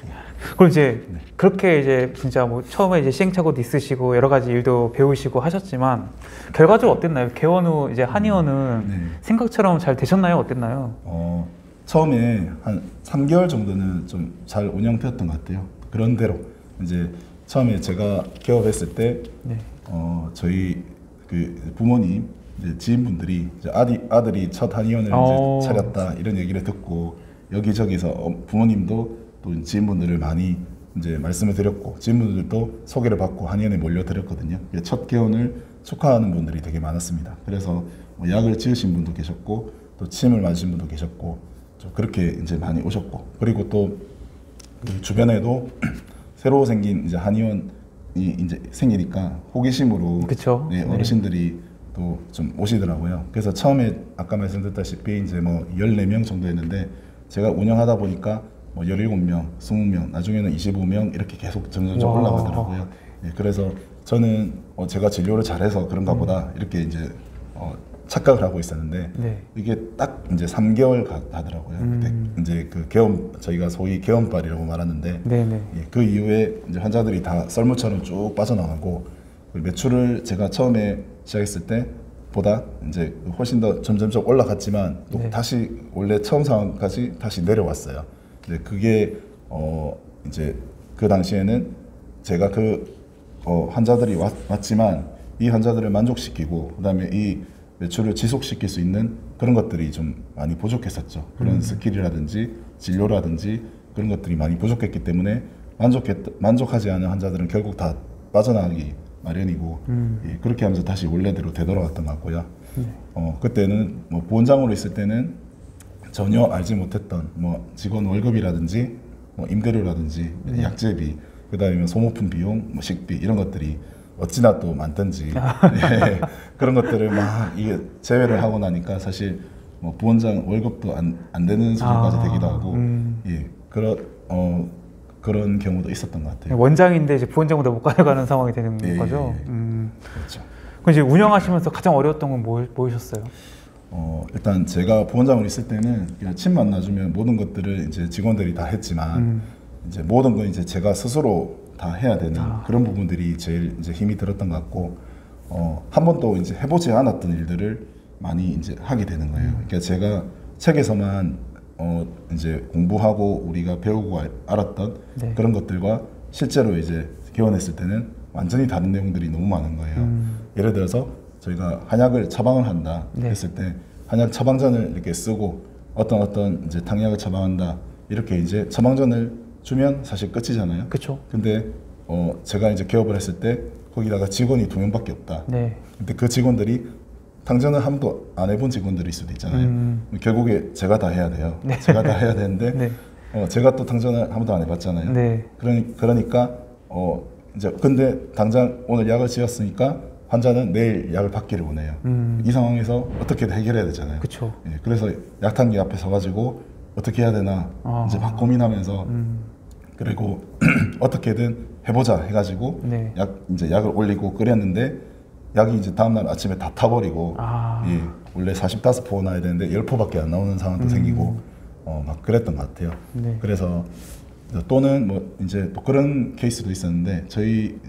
그럼 이제 네. 그렇게 이제 진짜 뭐 처음에 이제 시행착오도 있으시고 여러 가지 일도 배우시고 하셨지만 결과적으로 어땠나요? 개원 후 이제 한의원은 네. 생각처럼 잘 되셨나요? 어땠나요? 어, 처음에 한 삼 개월 정도는 좀 잘 운영되었던 것 같아요. 그런대로 이제 처음에 제가 개업했을 때 네. 어, 저희 그 부모님 이제 지인분들이 이제 아디, 아들이 첫 한의원을 이제 차렸다 이런 얘기를 듣고 여기저기서 부모님도 또 지인분들을 많이 이제 말씀을 드렸고 지인분들도 소개를 받고 한의원에 몰려드렸거든요. 첫 개원을 축하하는 분들이 되게 많았습니다. 그래서 뭐 약을 지으신 분도 계셨고 또 침을 맞으신 분도 계셨고 좀 그렇게 이제 많이 오셨고 그리고 또 그 주변에도 새로 생긴 이제 한의원이 이제 생기니까 호기심으로 그쵸? 네, 어르신들이 네. 또 좀 오시더라고요. 그래서 처음에 아까 말씀드렸다시피 이제 뭐 열네 명 정도였는데 제가 운영하다 보니까 뭐 열일곱 명, 이십 명, 나중에는 이십오 명 이렇게 계속 점점 올라가더라고요. 네, 그래서 저는 어 제가 진료를 잘해서 그런가 음. 보다 이렇게 이제 어 착각을 하고 있었는데 네. 이게 딱 이제 삼 개월 가더라고요. 음. 그때 이제 그 개원 저희가 소위 개원빨이라고 말하는데 예, 그 이후에 이제 환자들이 다 썰물처럼 쭉 빠져나가고 매출을 제가 처음에 시작했을 때보다 이제 훨씬 더 점점점 올라갔지만 또 네. 다시 원래 처음 상황까지 다시 내려왔어요. 근데 그게 어 이제 그 당시에는 제가 그 어 환자들이 왔, 왔지만 이 환자들을 만족시키고 그다음에 이 매출을 지속시킬 수 있는 그런 것들이 좀 많이 부족했었죠. 그런 음. 스킬이라든지 진료라든지 그런 것들이 많이 부족했기 때문에 만족했, 만족하지 않은 환자들은 결국 다 빠져나가기 마련이고 음. 예, 그렇게 하면서 다시 원래대로 되돌아왔던 것 같고요. 네. 어, 그때는 뭐 부원장으로 있을 때는 전혀 알지 못했던 뭐 직원 월급이라든지 뭐 임대료라든지 네. 약제비 그다음에 소모품 비용, 뭐 식비 이런 것들이 어찌나 또 많던지 예, 그런 것들을 막 이게 제외를 하고 나니까 사실 뭐 부원장 월급도 안, 안 되는 수준까지 아, 되기도 하고 음. 예 그런 어 그런 경우도 있었던 것 같아요. 원장인데 이제 부원장보다 못 가져가는 상황이 되는 예, 거죠. 예, 음. 그렇죠. 그럼 이제 운영하시면서 가장 어려웠던 건 뭐, 뭐이셨어요? 어 일단 제가 부원장으로 있을 때는 그냥 침 만나주면 모든 것들을 이제 직원들이 다 했지만 음. 이제 모든 건 이제 제가 스스로 다 해야 되는 아. 그런 부분들이 제일 이제 힘이 들었던 것 같고 어, 한 번도 이제 해보지 않았던 일들을 많이 이제 하게 되는 거예요. 그러니까 제가 책에서만 어, 이제 공부하고 우리가 배우고 알았던 네. 그런 것들과 실제로 이제 개원했을 때는 완전히 다른 내용들이 너무 많은 거예요. 음. 예를 들어서 저희가 한약을 처방을 한다 네. 했을 때 한약 처방전을 이렇게 쓰고 어떤 어떤 이제 당약을 처방한다 이렇게 이제 처방전을 주면 사실 끝이잖아요. 그렇죠. 근데 어 제가 이제 개업을 했을 때 거기다가 직원이 두 명밖에 없다. 네. 근데 그 직원들이 당전을 한 번도 안 해본 직원들일 수도 있잖아요. 음. 결국에 제가 다 해야 돼요. 네. 제가 다 해야 되는데 네. 어 제가 또 당전을 한 번도 안 해봤잖아요. 네. 그러니 그러니까 어 이제 근데 당장 오늘 약을 지었으니까 환자는 내일 약을 받기를 원해요. 음. 이 상황에서 어떻게든 해결해야 되잖아요. 그렇죠. 예, 그래서 약탕기 앞에 서가지고 어떻게 해야 되나 아. 이제 막 고민하면서 음. 그리고 어떻게든 해보자 해가지고 네. 약 이제 약을 올리고 끓였는데 약이 이제 다음날 아침에 다 타버리고 아. 예, 원래 사십오 포 나야 되는데 십 포밖에 안 나오는 상황도 음. 생기고 어, 막 그랬던 것 같아요. 네. 그래서 또는 뭐 이제 또 그런 케이스도 있었는데 저희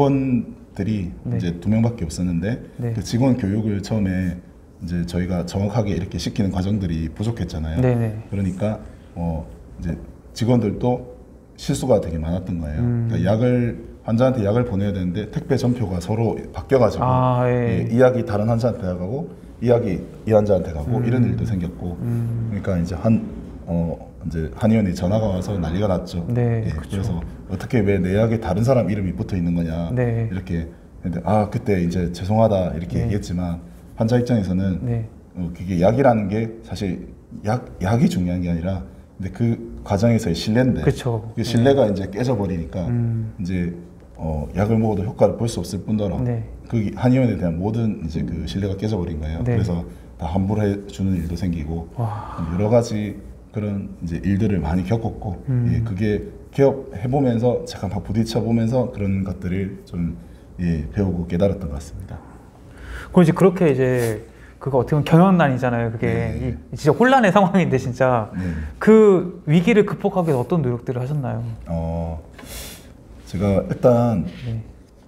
직원들이 네. 이제 두 명밖에 없었는데 네. 그 직원 교육을 처음에 이제 저희가 정확하게 이렇게 시키는 과정들이 부족했잖아요. 네네. 그러니까 어 이제 직원들도 실수가 되게 많았던 거예요. 음. 그러니까 약을 환자한테 약을 보내야 되는데 택배 전표가 서로 바뀌어가지고 아, 예. 이 약이 다른 환자한테 가고 이 약이 이 환자한테 가고 음. 이런 일도 생겼고 음. 그러니까 이제 한 어 이제 한의원에 전화가 와서 난리가 났죠. 네, 예. 그래서 어떻게 왜 내 약에 다른 사람 이름이 붙어 있는 거냐 네. 이렇게 근데 아 그때 이제 죄송하다 이렇게 네. 얘기했지만 환자 입장에서는 네. 어, 그게 약이라는 게 사실 약 약이 중요한 게 아니라 근데 그 과정에서의 신뢰인데 그 신뢰가 네. 이제 깨져버리니까 음. 이제 어, 약을 먹어도 효과를 볼 수 없을 뿐더러 네. 그 한의원에 대한 모든 이제 그 신뢰가 깨져버린 거예요. 네. 그래서 다 환불해 주는 일도 생기고 와. 여러 가지 그런 이제 일들을 많이 겪었고 음. 예, 그게 개업해 보면서 잠깐 막 부딪혀 보면서 그런 것들을 좀 예, 배우고 깨달았던 것 같습니다. 그럼 이제 그렇게 이제 그거 어떻게 보면 경영난이잖아요. 그게 네. 이, 진짜 혼란의 상황인데 진짜 네. 그 위기를 극복하기 위해서 어떤 노력들을 하셨나요? 어, 제가 일단 네.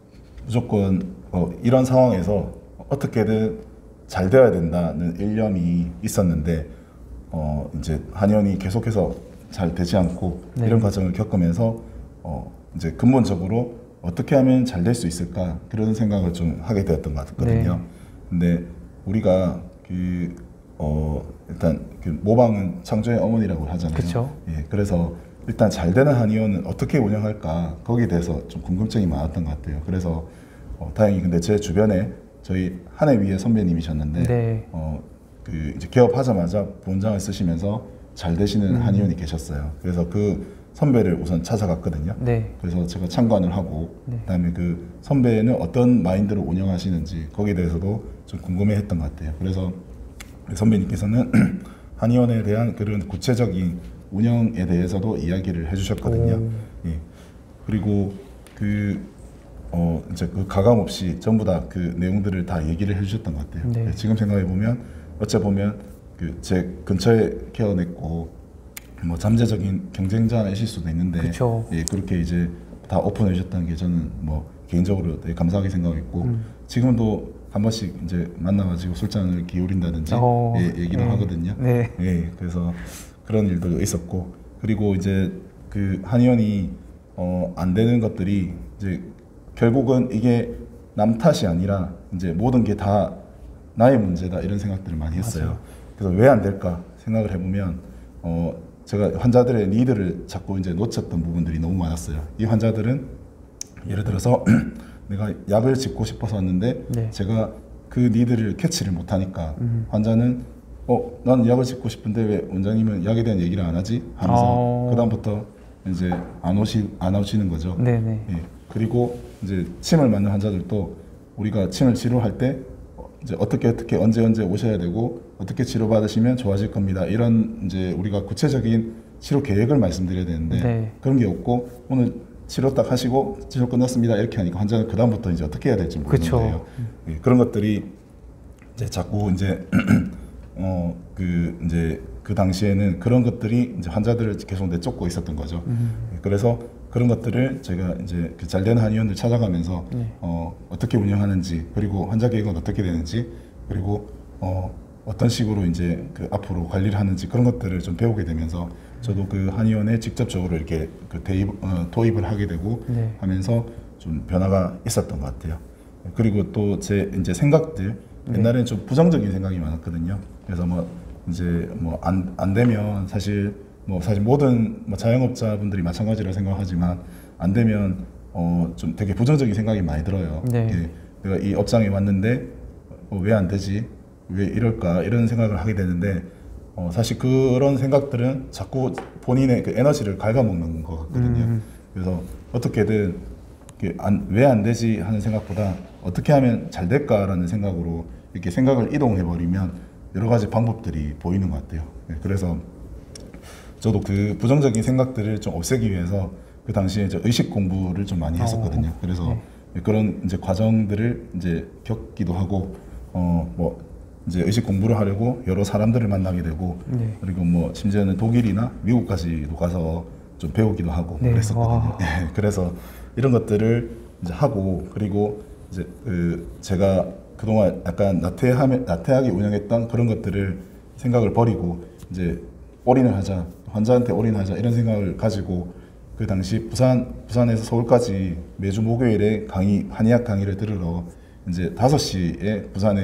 무조건 어, 이런 상황에서 어떻게든 잘 되어야 된다는 일념이 있었는데 어, 이제 한의원이 계속해서 잘 되지 않고 네. 이런 과정을 겪으면서 어, 이제 근본적으로 어떻게 하면 잘 될 수 있을까 그런 생각을 좀 하게 되었던 것 같거든요. 네. 근데 우리가 그 어, 일단 그 모방은 창조의 어머니라고 하잖아요. 그쵸? 예, 그래서 일단 잘 되는 한의원은 어떻게 운영할까 거기에 대해서 좀 궁금증이 많았던 것 같아요. 그래서 어, 다행히 근데 제 주변에 저희 한해위의 선배님이셨는데 네. 어, 그 이제 개업하자마자 본장을 쓰시면서 잘 되시는 음. 한의원이 계셨어요. 그래서 그 선배를 우선 찾아갔거든요. 네. 그래서 제가 참관을 하고 네. 그다음에 그 선배는 어떤 마인드로 운영하시는지 거기에 대해서도 좀 궁금해했던 것 같아요. 그래서 선배님께서는 한의원에 대한 그런 구체적인 운영에 대해서도 이야기를 해주셨거든요. 예. 그리고 그 어 이제 그 가감 없이 전부 다 그 내용들을 다 얘기를 해주셨던 것 같아요. 네. 지금 생각해 보면 어째 보면 그 제 근처에 케어냈고 뭐 잠재적인 경쟁자이실 수도 있는데 그쵸. 예, 그렇게 이제 다 오픈해 주셨다는 게 저는 뭐 개인적으로 되게 감사하게 생각했고 음. 지금도 한 번씩 이제 만나가지고 술잔을 기울인다든지 어, 예, 얘기도 네. 하거든요. 네. 예, 그래서 그런 일도 있었고 그리고 이제 그 한의원이 어, 안 되는 것들이 이제 결국은 이게 남 탓이 아니라 이제 모든 게 다 나의 문제다 이런 생각들을 많이 했어요. 맞아요. 그래서 왜 안 될까 생각을 해보면 어, 제가 환자들의 니드를 자꾸 이제 놓쳤던 부분들이 너무 많았어요. 이 환자들은 예를 들어서 내가 약을 짓고 싶어서 왔는데 네. 제가 그 니드를 캐치를 못하니까 음. 환자는 어 나는 약을 짓고 싶은데 왜 원장님은 약에 대한 얘기를 안 하지? 하면서 어. 그 다음부터 이제 안 오시 안 오시는 거죠. 네네. 예. 그리고 이제 침을 맞는 환자들도 우리가 침을 치료할 때 이제 어떻게 어떻게 언제 언제 오셔야 되고 어떻게 치료 받으시면 좋아질 겁니다. 이런 이제 우리가 구체적인 치료 계획을 말씀드려야 되는데 네. 그런 게 없고 오늘 치료 딱 하시고 치료 끝났습니다 이렇게 하니까 환자는 그 다음부터 이제 어떻게 해야 될지 모르는 그쵸. 거예요. 예. 그런 것들이 이제 자꾸 이제 어 그 이제 그 당시에는 그런 것들이 이제 환자들을 계속 내쫓고 있었던 거죠. 음. 그래서 그런 것들을 제가 이제 그 잘된 한의원을 찾아가면서 네. 어, 어떻게 운영하는지 그리고 환자 계획은 어떻게 되는지 그리고 어, 어떤 식으로 이제 그 앞으로 관리를 하는지 그런 것들을 좀 배우게 되면서 저도 그 한의원에 직접적으로 이렇게 그 대입, 어, 도입을 하게 되고 네. 하면서 좀 변화가 있었던 것 같아요. 그리고 또 제 이제 생각들 옛날에는 좀 부정적인 생각이 많았거든요. 그래서 뭐 이제 뭐 안 안 되면 사실 뭐 사실 모든 뭐 자영업자분들이 마찬가지라 생각하지만 안 되면 어 좀 되게 부정적인 생각이 많이 들어요. 네. 예, 내가 이 업장에 왔는데 어 왜 안 되지? 왜 이럴까? 이런 생각을 하게 되는데 어 사실 그런 생각들은 자꾸 본인의 그 에너지를 갉아먹는 것 같거든요. 음. 그래서 어떻게든 왜 안 되지 하는 생각보다 어떻게 하면 잘 될까라는 생각으로 이렇게 생각을 이동해 버리면 여러 가지 방법들이 보이는 것 같아요. 예, 그래서 저도 그 부정적인 생각들을 좀 없애기 위해서 그 당시에 이제 의식 공부를 좀 많이 했었거든요. 어, 그래서 네. 그런 이제 과정들을 이제 겪기도 하고, 어 뭐 이제 의식 공부를 하려고 여러 사람들을 만나게 되고, 네. 그리고 뭐 심지어는 독일이나 미국까지도 가서 좀 배우기도 하고 네. 그랬었거든요. 네. 그래서 이런 것들을 이제 하고, 그리고 이제 그 제가 그동안 약간 나태하게, 나태하게 운영했던 그런 것들을 생각을 버리고 이제 올인을 하자, 환자한테 올인하자 이런 생각을 가지고 그 당시 부산, 부산에서 서울까지 매주 목요일에 강의, 한의학 강의를 들으러 이제 다섯 시에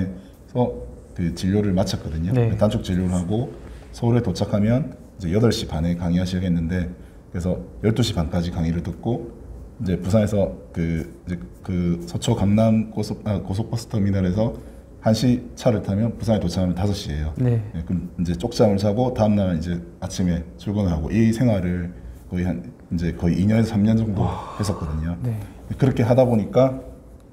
부산에서 그 진료를 마쳤거든요. 네. 단축 진료를 하고 서울에 도착하면 이제 여덟 시 반에 강의가 시작했는데, 그래서 열두 시 반까지 강의를 듣고 이제 부산에서 그 이제 그 서초 강남 고속, 아, 고속버스 터미널에서 한 시 차를 타면 부산에 도착하면 다섯 시예요. 네. 네, 그럼 이제 쪽잠을 자고 다음 날 이제 아침에 출근을 하고 이 생활을 거의 한 이제 거의 이 년에서 삼 년 정도 와. 했었거든요. 네. 그렇게 하다 보니까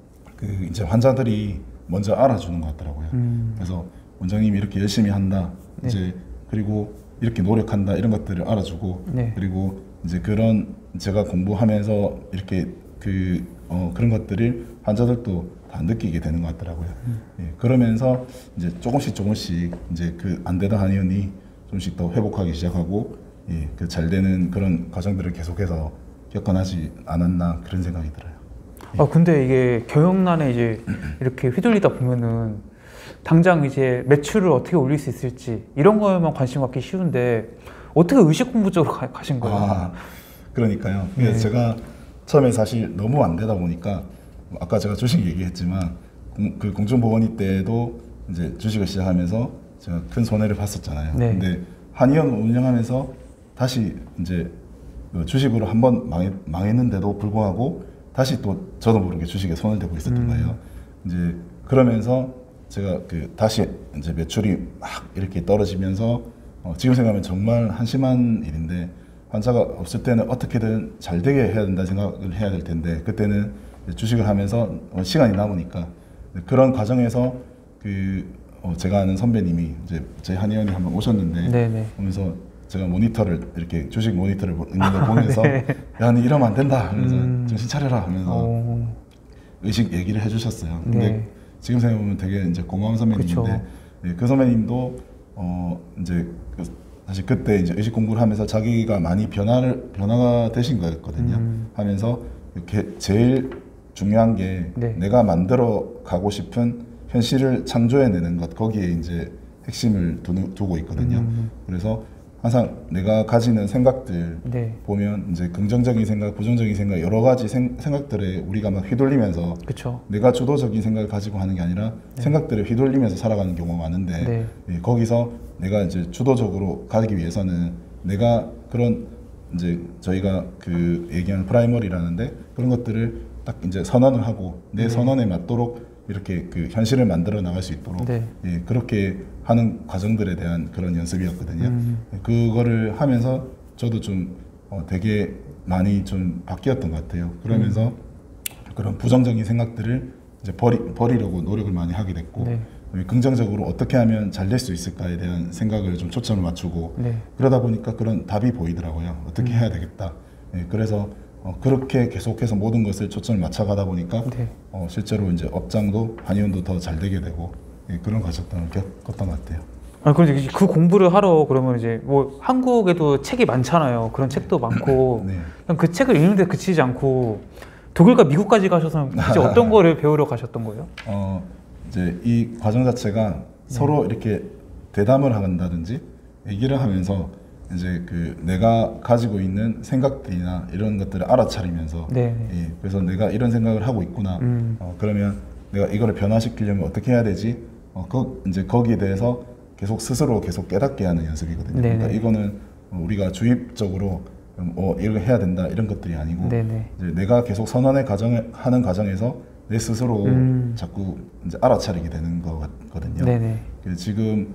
그 이제 환자들이 먼저 알아주는 것 같더라고요. 음. 그래서 원장님이 이렇게 열심히 한다, 네. 이제 그리고 이렇게 노력한다 이런 것들을 알아주고, 네. 그리고 이제 그런 제가 공부하면서 이렇게 그 어, 그런 것들을 환자들도 다 느끼게 되는 것 같더라고요. 음. 예, 그러면서 이제 조금씩 조금씩 이제 그 안 되던 한의원이 조금씩 더 회복하기 시작하고, 예, 그 잘 되는 그런 과정들을 계속해서 겪어나지 않았나 그런 생각이 들어요. 아 근데 이게 경영난에 이제 이렇게 휘둘리다 보면은 당장 이제 매출을 어떻게 올릴 수 있을지 이런 거에만 관심 갖기 쉬운데 어떻게 의식 공부 쪽으로 가, 가신 거예요? 아, 그러니까요. 네. 제가 처음에 사실 너무 안 되다 보니까 아까 제가 주식 얘기했지만 공, 그 공중보건의 때도 이제 주식을 시작하면서 제가 큰 손해를 봤었잖아요. 네. 근데 한의원 운영하면서 다시 이제 그 주식으로 한번 망했, 망했는데도 불구하고 다시 또 저도 모르게 주식에 손을 대고 있었던 음. 거예요. 이제 그러면서 제가 그 다시 이제 매출이 막 이렇게 떨어지면서 어 지금 생각하면 정말 한심한 일인데, 환자가 없을 때는 어떻게든 잘 되게 해야 된다 생각을 해야 될 텐데, 그때는 주식을 하면서 시간이 남으니까 그런 과정에서 그 어 제가 아는 선배님이 이제 저희 한의원에 한번 오셨는데 네네. 오면서 제가 모니터를 이렇게 주식 모니터를 있는 걸 보면서 네. 야, 너 이러면 안 된다 하면서 음. 정신 차려라 하면서 오. 의식 얘기를 해주셨어요. 근데 네. 지금 생각해보면 되게 이제 고마운 선배님인데, 네, 그 선배님도 어 이제 그 사실 그때 이제 의식 공부를 하면서 자기가 많이 변화를 변화가 되신 거였거든요. 음. 하면서 이렇게 제일 중요한 게 네. 내가 만들어 가고 싶은 현실을 창조해내는 것, 거기에 이제 핵심을 두, 두고 있거든요. 음. 그래서 항상 내가 가지는 생각들 네. 보면 이제 긍정적인 생각, 부정적인 생각 여러 가지 생, 생각들에 우리가 막 휘둘리면서 그쵸. 내가 주도적인 생각을 가지고 하는 게 아니라 네. 생각들에 휘둘리면서 살아가는 경우가 많은데 네. 예, 거기서 내가 이제 주도적으로 가기 위해서는 내가 그런 이제 저희가 그 얘기하는 프라이머리라는데 그런 것들을 딱 이제 선언을 하고 내 네. 선언에 맞도록 이렇게 그 현실을 만들어 나갈 수 있도록 네. 예, 그렇게 하는 과정들에 대한 그런 연습이었거든요. 음. 그거를 하면서 저도 좀 어, 되게 많이 좀 바뀌었던 것 같아요. 그러면서 음. 그런 부정적인 생각들을 이제 버리, 버리려고 노력을 많이 하게 됐고 네. 긍정적으로 어떻게 하면 잘 될 수 있을까에 대한 생각을 좀 초점을 맞추고 네. 그러다 보니까 그런 답이 보이더라고요. 어떻게 음. 해야 되겠다. 예, 그래서 어, 그렇게 계속해서 모든 것을 초점을 맞춰가다 보니까 네. 어, 실제로 이제 업장도 한의원도 더 잘 되게 되고 예, 그런 과정을 겪었던 것 같아요. 아, 그런데 그 공부를 하러 그러면 이제 뭐 한국에도 책이 많잖아요. 그런 책도 많고 네. 그냥 그 책을 읽는데 그치지 않고 독일과 미국까지 가셔서 이제 어떤 거를 배우러 가셨던 거예요? 어, 이제 이 과정 자체가 네. 서로 이렇게 대담을 한다든지 얘기를 하면서 이제 그 내가 가지고 있는 생각들이나 이런 것들을 알아차리면서 네. 예, 그래서 내가 이런 생각을 하고 있구나. 음. 어, 그러면 내가 이거를 변화시키려면 어떻게 해야 되지? 어, 그 이제 거기에 대해서 계속 스스로 계속 깨닫게 하는 연습이거든요. 네. 그러니까 이거는 우리가 주입적으로 어, 이걸 해야 된다 이런 것들이 아니고 네. 이제 내가 계속 선언의 과정을 하는 과정에서 내 스스로 음. 자꾸 이제 알아차리게 되는 거거든요. 네. 지금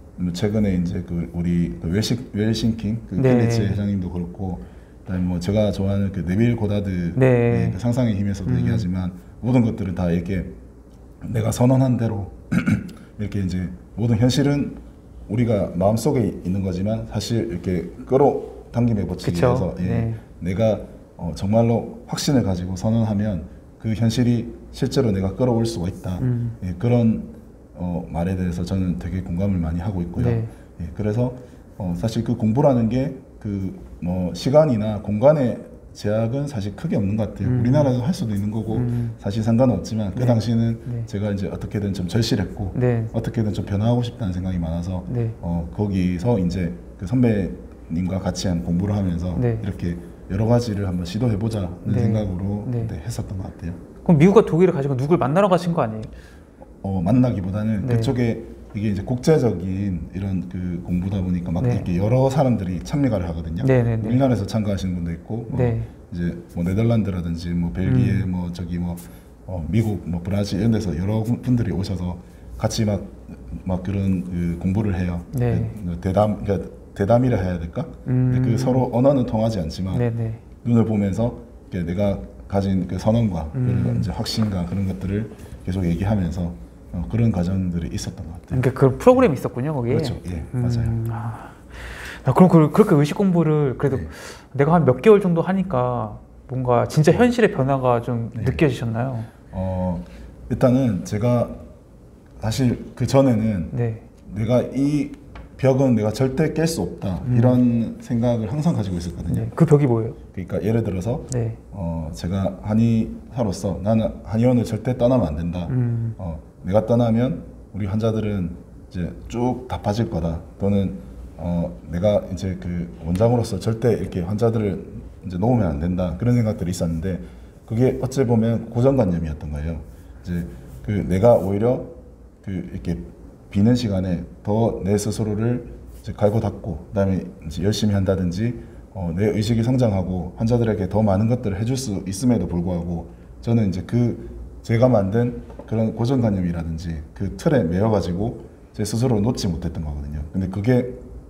최근에 이제 그 우리 그 웰시, 웰싱킹 그 네. 켈리츠 회장님도 그렇고, 그다음에 뭐 제가 좋아하는 그 네빌 고다드 네. 그 상상의 힘에서도 음. 얘기하지만 모든 것들은 다 이렇게 내가 선언한 대로 이렇게 이제 모든 현실은 우리가 마음속에 있는 거지만 사실 이렇게 끌어당김해 보치기 위해서 예, 네. 내가 어, 정말로 확신을 가지고 선언하면 그 현실이 실제로 내가 끌어올 수가 있다. 음. 예, 그런 어, 말에 대해서 저는 되게 공감을 많이 하고 있고요. 네. 예, 그래서 어, 사실 그 공부라는 게 그 뭐 시간이나 공간의 제약은 사실 크게 없는 것 같아요. 음. 우리나라에서 할 수도 있는 거고 음. 사실 상관은 없지만 그 네. 당시에는 네. 제가 이제 어떻게든 좀 절실했고 네. 어떻게든 좀 변화하고 싶다는 생각이 많아서 네. 어, 거기서 이제 그 선배님과 같이 한 공부를 하면서 네. 이렇게 여러 가지를 한번 시도해보자는 네. 생각으로 네. 네, 했었던 것 같아요. 그럼 미국과 독일을 가지고 누굴 만나러 가신 거 아니에요? 어, 만나기보다는 네. 그쪽에 이게 이제 국제적인 이런 그 공부다 보니까 막 네. 이렇게 여러 사람들이 참가를 하거든요. 네, 네, 네. 우리나라에서 참가하시는 분도 있고, 뭐 네. 이제 뭐 네덜란드라든지 뭐 벨기에, 음. 뭐 저기 뭐 어, 미국, 뭐 브라질 이런 데서 여러 분들이 오셔서 같이 막 막 그런 그 공부를 해요. 네. 그 대담, 그러니까 대담이라 해야 될까? 음. 그 서로 언어는 통하지 않지만 네, 네. 눈을 보면서 내가 가진 그 선언과 음. 이제 확신과 그런 것들을 계속 얘기하면서. 어, 그런 과정들이 있었던 것 같아요. 그러니까 그런 프로그램이 있었군요, 거기에. 그렇죠. 예, 음, 맞아요. 아, 그럼 그, 그렇게 의식 공부를 그래도 네. 내가 한 몇 개월 정도 하니까 뭔가 진짜 현실의 변화가 좀 네. 느껴지셨나요? 어, 일단은 제가 사실 그 전에는 네. 내가 이 벽은 내가 절대 깰 수 없다 음. 이런 생각을 항상 가지고 있었거든요. 네. 그 벽이 뭐예요? 그러니까 예를 들어서 네. 어, 제가 한의사로서 나는 한의원을 절대 떠나면 안 된다. 음. 어, 내가 떠나면 우리 환자들은 이제 쭉 다 빠질 거다. 또는 어, 내가 이제 그 원장으로서 절대 이렇게 환자들을 이제 놓으면 안 된다. 그런 생각들이 있었는데 그게 어찌 보면 고정관념이었던 거예요. 이제 그 내가 오히려 그 이렇게 비는 시간에 더 내 스스로를 이제 갈고 닦고 그다음에 이제 열심히 한다든지 어, 내 의식이 성장하고 환자들에게 더 많은 것들을 해줄 수 있음에도 불구하고 저는 이제 그 제가 만든 그런 고정관념이라든지 그 틀에 매여가지고 제 스스로 놓지 못했던 거거든요. 근데 그게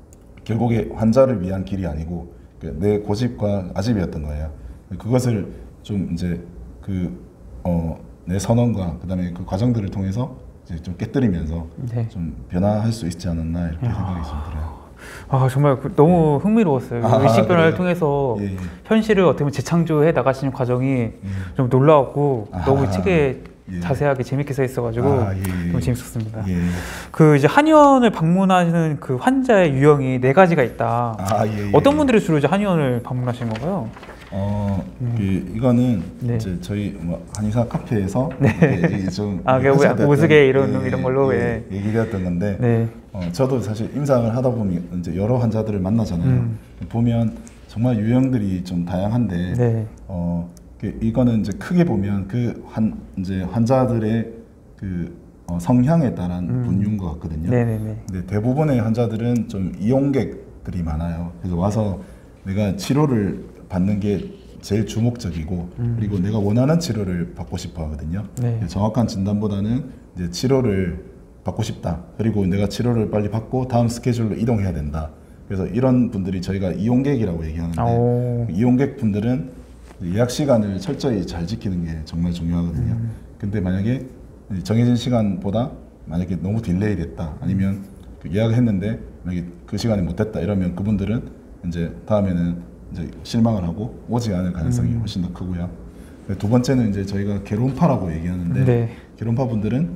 결국에 환자를 위한 길이 아니고 내 고집과 아집이었던 거예요. 그것을 좀 이제 그 어, 내 선언과 그다음에 그 과정들을 통해서 이제 좀 깨뜨리면서 네. 좀 변화할 수 있지 않았나 이렇게 야. 생각이 좀 들어요. 아 정말 너무 흥미로웠어요. 아, 의식 변화를 그래요? 통해서 예, 예. 현실을 어떻게 보면 재창조해 나가시는 과정이 예. 좀 놀라웠고 아, 너무 책에 예. 자세하게 재밌게 써 있어가지고 아, 예, 예. 너무 재밌었습니다. 예. 그 이제 한의원을 방문하는 그 환자의 유형이 네 가지가 있다. 아, 예, 예. 어떤 분들이 주로 이제 한의원을 방문하시는 건가요? 어, 음. 그, 이거는 네. 이제 저희 뭐 한의사 카페에서 네. 좀 아, 우스개 이런 예, 이런 걸로 예, 예. 얘기되었던 건데 네. 어, 저도 사실 임상을 하다 보면 이제 여러 환자들을 만나잖아요. 음. 보면 정말 유형들이 좀 다양한데 네. 어, 그, 이거는 이제 크게 보면 그 한 이제 환자들의 그 어, 성향에 따른 음. 분류인 것 같거든요. 네네네. 근데 대부분의 환자들은 좀 이용객들이 많아요. 그래서 와서 내가 치료를 받는 게 제일 주목적이고 음. 그리고 내가 원하는 치료를 받고 싶어 하거든요. 네. 정확한 진단보다는 이제 치료를 받고 싶다. 그리고 내가 치료를 빨리 받고 다음 스케줄로 이동해야 된다. 그래서 이런 분들이 저희가 이용객이라고 얘기하는데 오. 이용객 분들은 예약 시간을 철저히 잘 지키는 게 정말 중요하거든요. 음. 근데 만약에 정해진 시간보다 만약에 너무 딜레이 됐다. 아니면 그 예약을 했는데 만약에 그 시간에 못 됐다. 이러면 그분들은 이제 다음에는 이제 실망을 하고 오지 않을 가능성이 음. 훨씬 더 크고요. 두 번째는 이제 저희가 개론파라고 얘기하는데 네. 개론파 분들은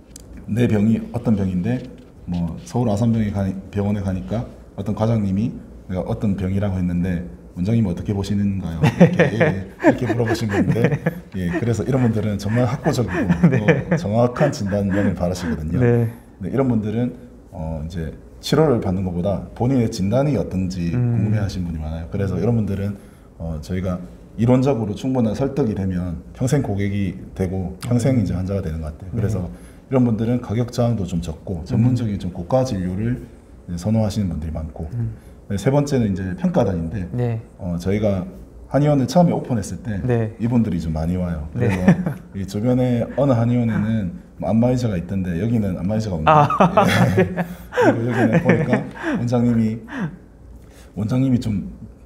내 병이 어떤 병인데 뭐 서울 아산병에 가니, 병원에 가니까 어떤 과장님이 내가 어떤 병이라고 했는데 원장님 어떻게 보시는가요? 이렇게, 예, 이렇게 물어보신 분인데 예, 그래서 이런 분들은 정말 학구적이고 네. 또 정확한 진단명을 바라시거든요. 네. 네, 이런 분들은 어, 이제 치료를 받는 것보다 본인의 진단이 어떤지 음. 궁금해하시는 분이 많아요. 그래서 이런 분들은 어, 저희가 이론적으로 충분한 설득이 되면 평생 고객이 되고 평생 이제 환자가 되는 것 같아요. 그래서 음. 이런 분들은 가격 저항도 좀 적고 전문적인 좀 고가 진료를 선호하시는 분들이 많고 음. 세 번째는 이제 평가단인데 네. 어, 저희가 한의원을 처음에 오픈했을 때 네. 이분들이 좀 많이 와요. 그래서 네. 이 주변에 어느 한의원에는 안마의자가 있던데 여기는 안마의자가 없네요. 아, 예. 그리고 여기는 보니까 원장님이 원장님이 좀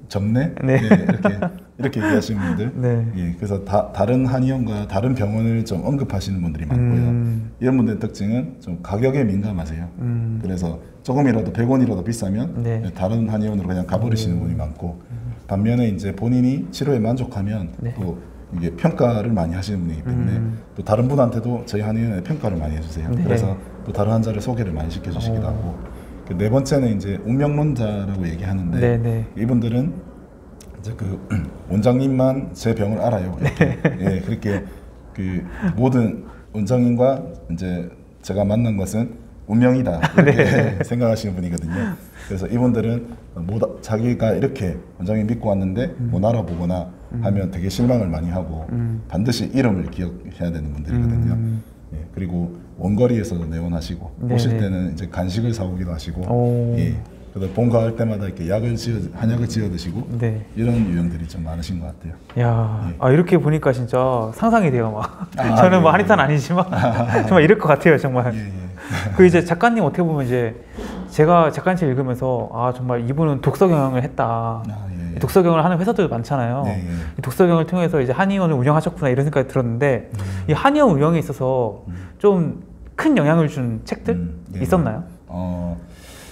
접네? 네. 예, 이렇게 이렇게 얘기하시는 분들. 네. 예, 그래서 다, 다른 한의원과 다른 병원을 좀 언급하시는 분들이 많고요. 음. 이런 분들의 특징은 좀 가격에 민감하세요. 음. 그래서 조금이라도 백 원이라도 비싸면 네. 다른 한의원으로 그냥 가버리시는 음. 분이 많고, 반면에 이제 본인이 치료에 만족하면 네. 또 이게 평가를 많이 하시는 분이기 때문에 음. 또 다른 분한테도 저희 한의원에 평가를 많이 해주세요. 네. 그래서 또 다른 환자를 소개를 많이 시켜주시기도 오. 하고, 그 네 번째는 이제 운명론자라고 얘기하는데, 네, 네. 이분들은 이제 그 원장님만 제 병을 알아요. 이렇게. 예, 그렇게 그 모든 원장님과 이제 제가 만난 것은 운명이다 이렇게 네. 생각하시는 분이거든요. 그래서 이분들은 못, 자기가 이렇게 원장님 믿고 왔는데 음. 못 알아보거나 음. 하면 되게 실망을 많이 하고 음. 반드시 이름을 기억해야 되는 분들이거든요. 음. 예, 그리고 원거리에서도 내원하시고 네네. 오실 때는 이제 간식을 사오기도 하시고, 오. 예, 그래서 본가할 때마다 이렇게 약을 지어 한약을 지어 드시고 네. 이런 유형들이 좀 많으신 것 같아요. 야, 예. 아 이렇게 보니까 진짜 상상이 돼요, 막. 아, 저는 예, 뭐 한의사는 아니지만 정말 이럴 것 같아요, 정말. 예, 예. 그 이제 작가님 어떻게 보면 이제 제가 작가님 책 읽으면서 아 정말 이분은 독서 경영을 했다. 아, 예, 예. 독서 경영을 하는 회사들 많잖아요. 예, 예. 이 독서 경영을 통해서 이제 한의원을 운영하셨구나 이런 생각이 들었는데 음. 이 한의원 운영에 있어서 음. 좀 큰 영향을 준 책들 음, 예. 있었나요? 어,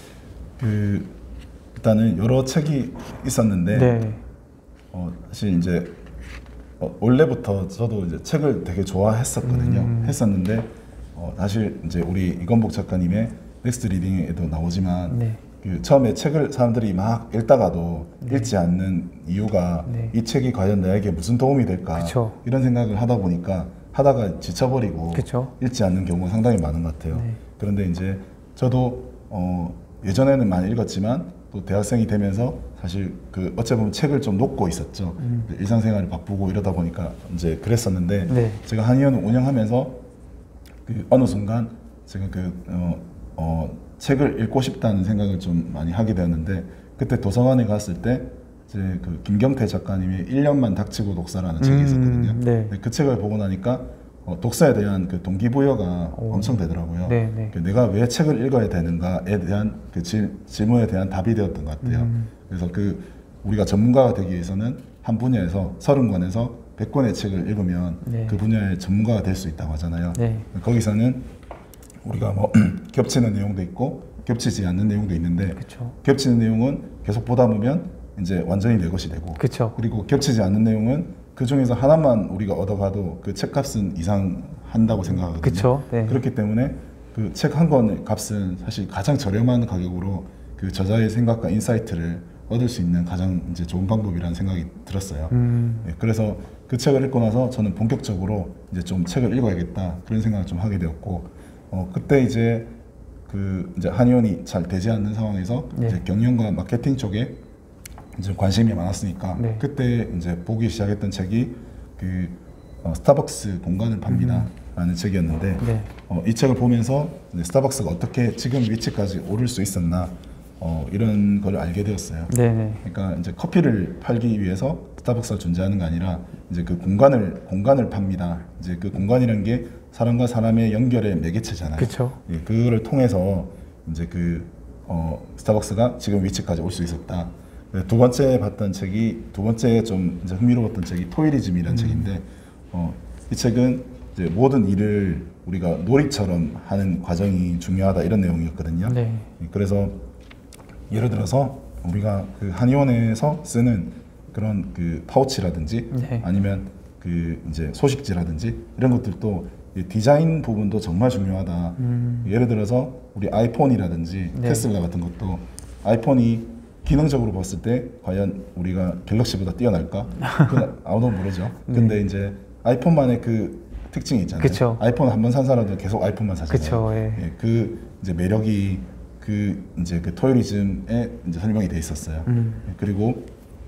그 일단은 여러 책이 있었는데 네. 어, 사실 이제 어, 원래부터 저도 이제 책을 되게 좋아했었거든요. 음. 했었는데 어, 사실 이제 우리 이건복 작가님의 넥스트 리딩에도 나오지만 네. 그 처음에 책을 사람들이 막 읽다가도 네. 읽지 않는 이유가 네. 이 책이 과연 나에게 무슨 도움이 될까 그쵸. 이런 생각을 하다 보니까 하다가 지쳐버리고 그쵸. 읽지 않는 경우가 상당히 많은 것 같아요. 네. 그런데 이제 저도 어, 예전에는 많이 읽었지만 또 대학생이 되면서 사실 그 어찌 보면 책을 좀 놓고 있었죠. 음. 일상생활이 바쁘고 이러다 보니까 이제 그랬었는데 네. 제가 한의원을 운영하면서 그 어느 순간 제가 그 어, 어, 책을 읽고 싶다는 생각을 좀 많이 하게 되었는데, 그때 도서관에 갔을 때 이제 그 김경태 작가님의 일 년만 닥치고 독서라는 음, 책이 있었거든요. 네. 그 책을 보고 나니까 어, 독서에 대한 그 동기부여가 오. 엄청 되더라고요. 네, 네. 그 내가 왜 책을 읽어야 되는가에 대한 그 질, 질문에 대한 답이 되었던 것 같아요. 음. 그래서 그 우리가 전문가가 되기 위해서는 한 분야에서 서른 권에서 백 권의 책을 읽으면 네. 그 분야의 전문가가 될 수 있다고 하잖아요. 네. 거기서는 우리가 뭐 겹치는 내용도 있고 겹치지 않는 내용도 있는데 그쵸. 겹치는 내용은 계속 보다 보면 이제 완전히 내 것이 되고 그쵸. 그리고 겹치지 않는 내용은 그 중에서 하나만 우리가 얻어가도 그 책값은 이상 한다고 생각하거든요. 그쵸. 네. 그렇기 때문에 그 책 한 권의 값은 사실 가장 저렴한 가격으로 그 저자의 생각과 인사이트를 얻을 수 있는 가장 이제 좋은 방법이라는 생각이 들었어요. 음. 네, 그래서 그 책을 읽고 나서 저는 본격적으로 이제 좀 책을 읽어야겠다 그런 생각을 좀 하게 되었고, 어 그때 이제 그 이제 한의원이 잘 되지 않는 상황에서 네. 이제 경영과 마케팅 쪽에 이제 관심이 많았으니까 네. 그때 이제 보기 시작했던 책이 그 어, 스타벅스 공간을 팝니다 라는 음. 책이었는데 네. 어, 이 책을 보면서 스타벅스가 어떻게 지금 위치까지 오를 수 있었나 어, 이런 걸 알게 되었어요. 네. 그러니까 이제 커피를 팔기 위해서 스타벅스가 존재하는 게 아니라 이제 그 공간을 공간을 팝니다. 이제 그 공간이라는 게 사람과 사람의 연결의 매개체잖아요. 그쵸. 예, 그거를 통해서 이제 그 어, 스타벅스가 지금 위치까지 올 수 있었다. 두 번째 봤던 책이 두 번째 좀 이제 흥미로웠던 책이 토이리즘이라는 음. 책인데 어, 이 책은 이제 모든 일을 우리가 놀이처럼 하는 과정이 중요하다 이런 내용이었거든요. 네. 그래서 예를 들어서 우리가 그 한의원에서 쓰는 그런 그 파우치라든지 네. 아니면 그 이제 소식지라든지 이런 것들도 디자인 부분도 정말 중요하다. 음. 예를 들어서 우리 아이폰이라든지 네. 테슬라 같은 것도 아이폰이 기능적으로 봤을 때 과연 우리가 갤럭시보다 뛰어날까? 그건 아무도 모르죠. 근데 네. 이제 아이폰만의 그 특징이 있잖아요. 그쵸. 아이폰 한 번 산 사람들은 계속 아이폰만 사잖아요. 그쵸, 예. 예, 그 이제 매력이 그 이제 그 토요리즘에 이제 설명이 돼 있었어요. 음. 예, 그리고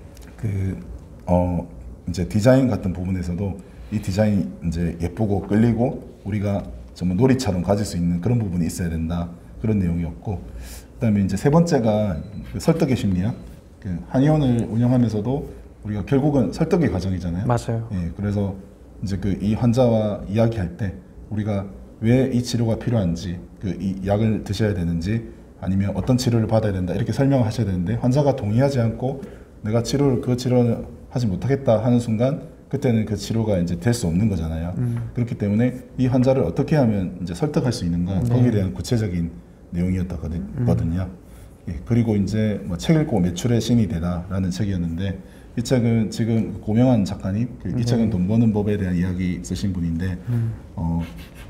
그 어 이제 디자인 같은 부분에서도 이 디자인이 이제 예쁘고 끌리고 우리가 정말 놀이처럼 가질 수 있는 그런 부분이 있어야 된다. 그런 내용이었고, 그다음에 이제 세 번째가 그 설득의 심리학. 그 한의원을 운영하면서도 우리가 결국은 설득의 과정이잖아요. 맞아요. 예, 그래서 이제 그 이 환자와 이야기할 때 우리가 왜 이 치료가 필요한지, 그 이 약을 드셔야 되는지, 아니면 어떤 치료를 받아야 된다 이렇게 설명을 하셔야 되는데 환자가 동의하지 않고 내가 치료를 그 치료를 하지 못하겠다 하는 순간 그때는 그 치료가 이제 될 수 없는 거잖아요. 음. 그렇기 때문에 이 환자를 어떻게 하면 이제 설득할 수 있는가, 네. 거기에 대한 구체적인 내용이었거든요. 음. 예, 그리고 이제 뭐 책 읽고 매출의 신이 되다라는 책이었는데 이 책은 지금 고명환 작가님, 그 이 책은 돈 버는 법에 대한 이야기 쓰신 분인데 음. 어,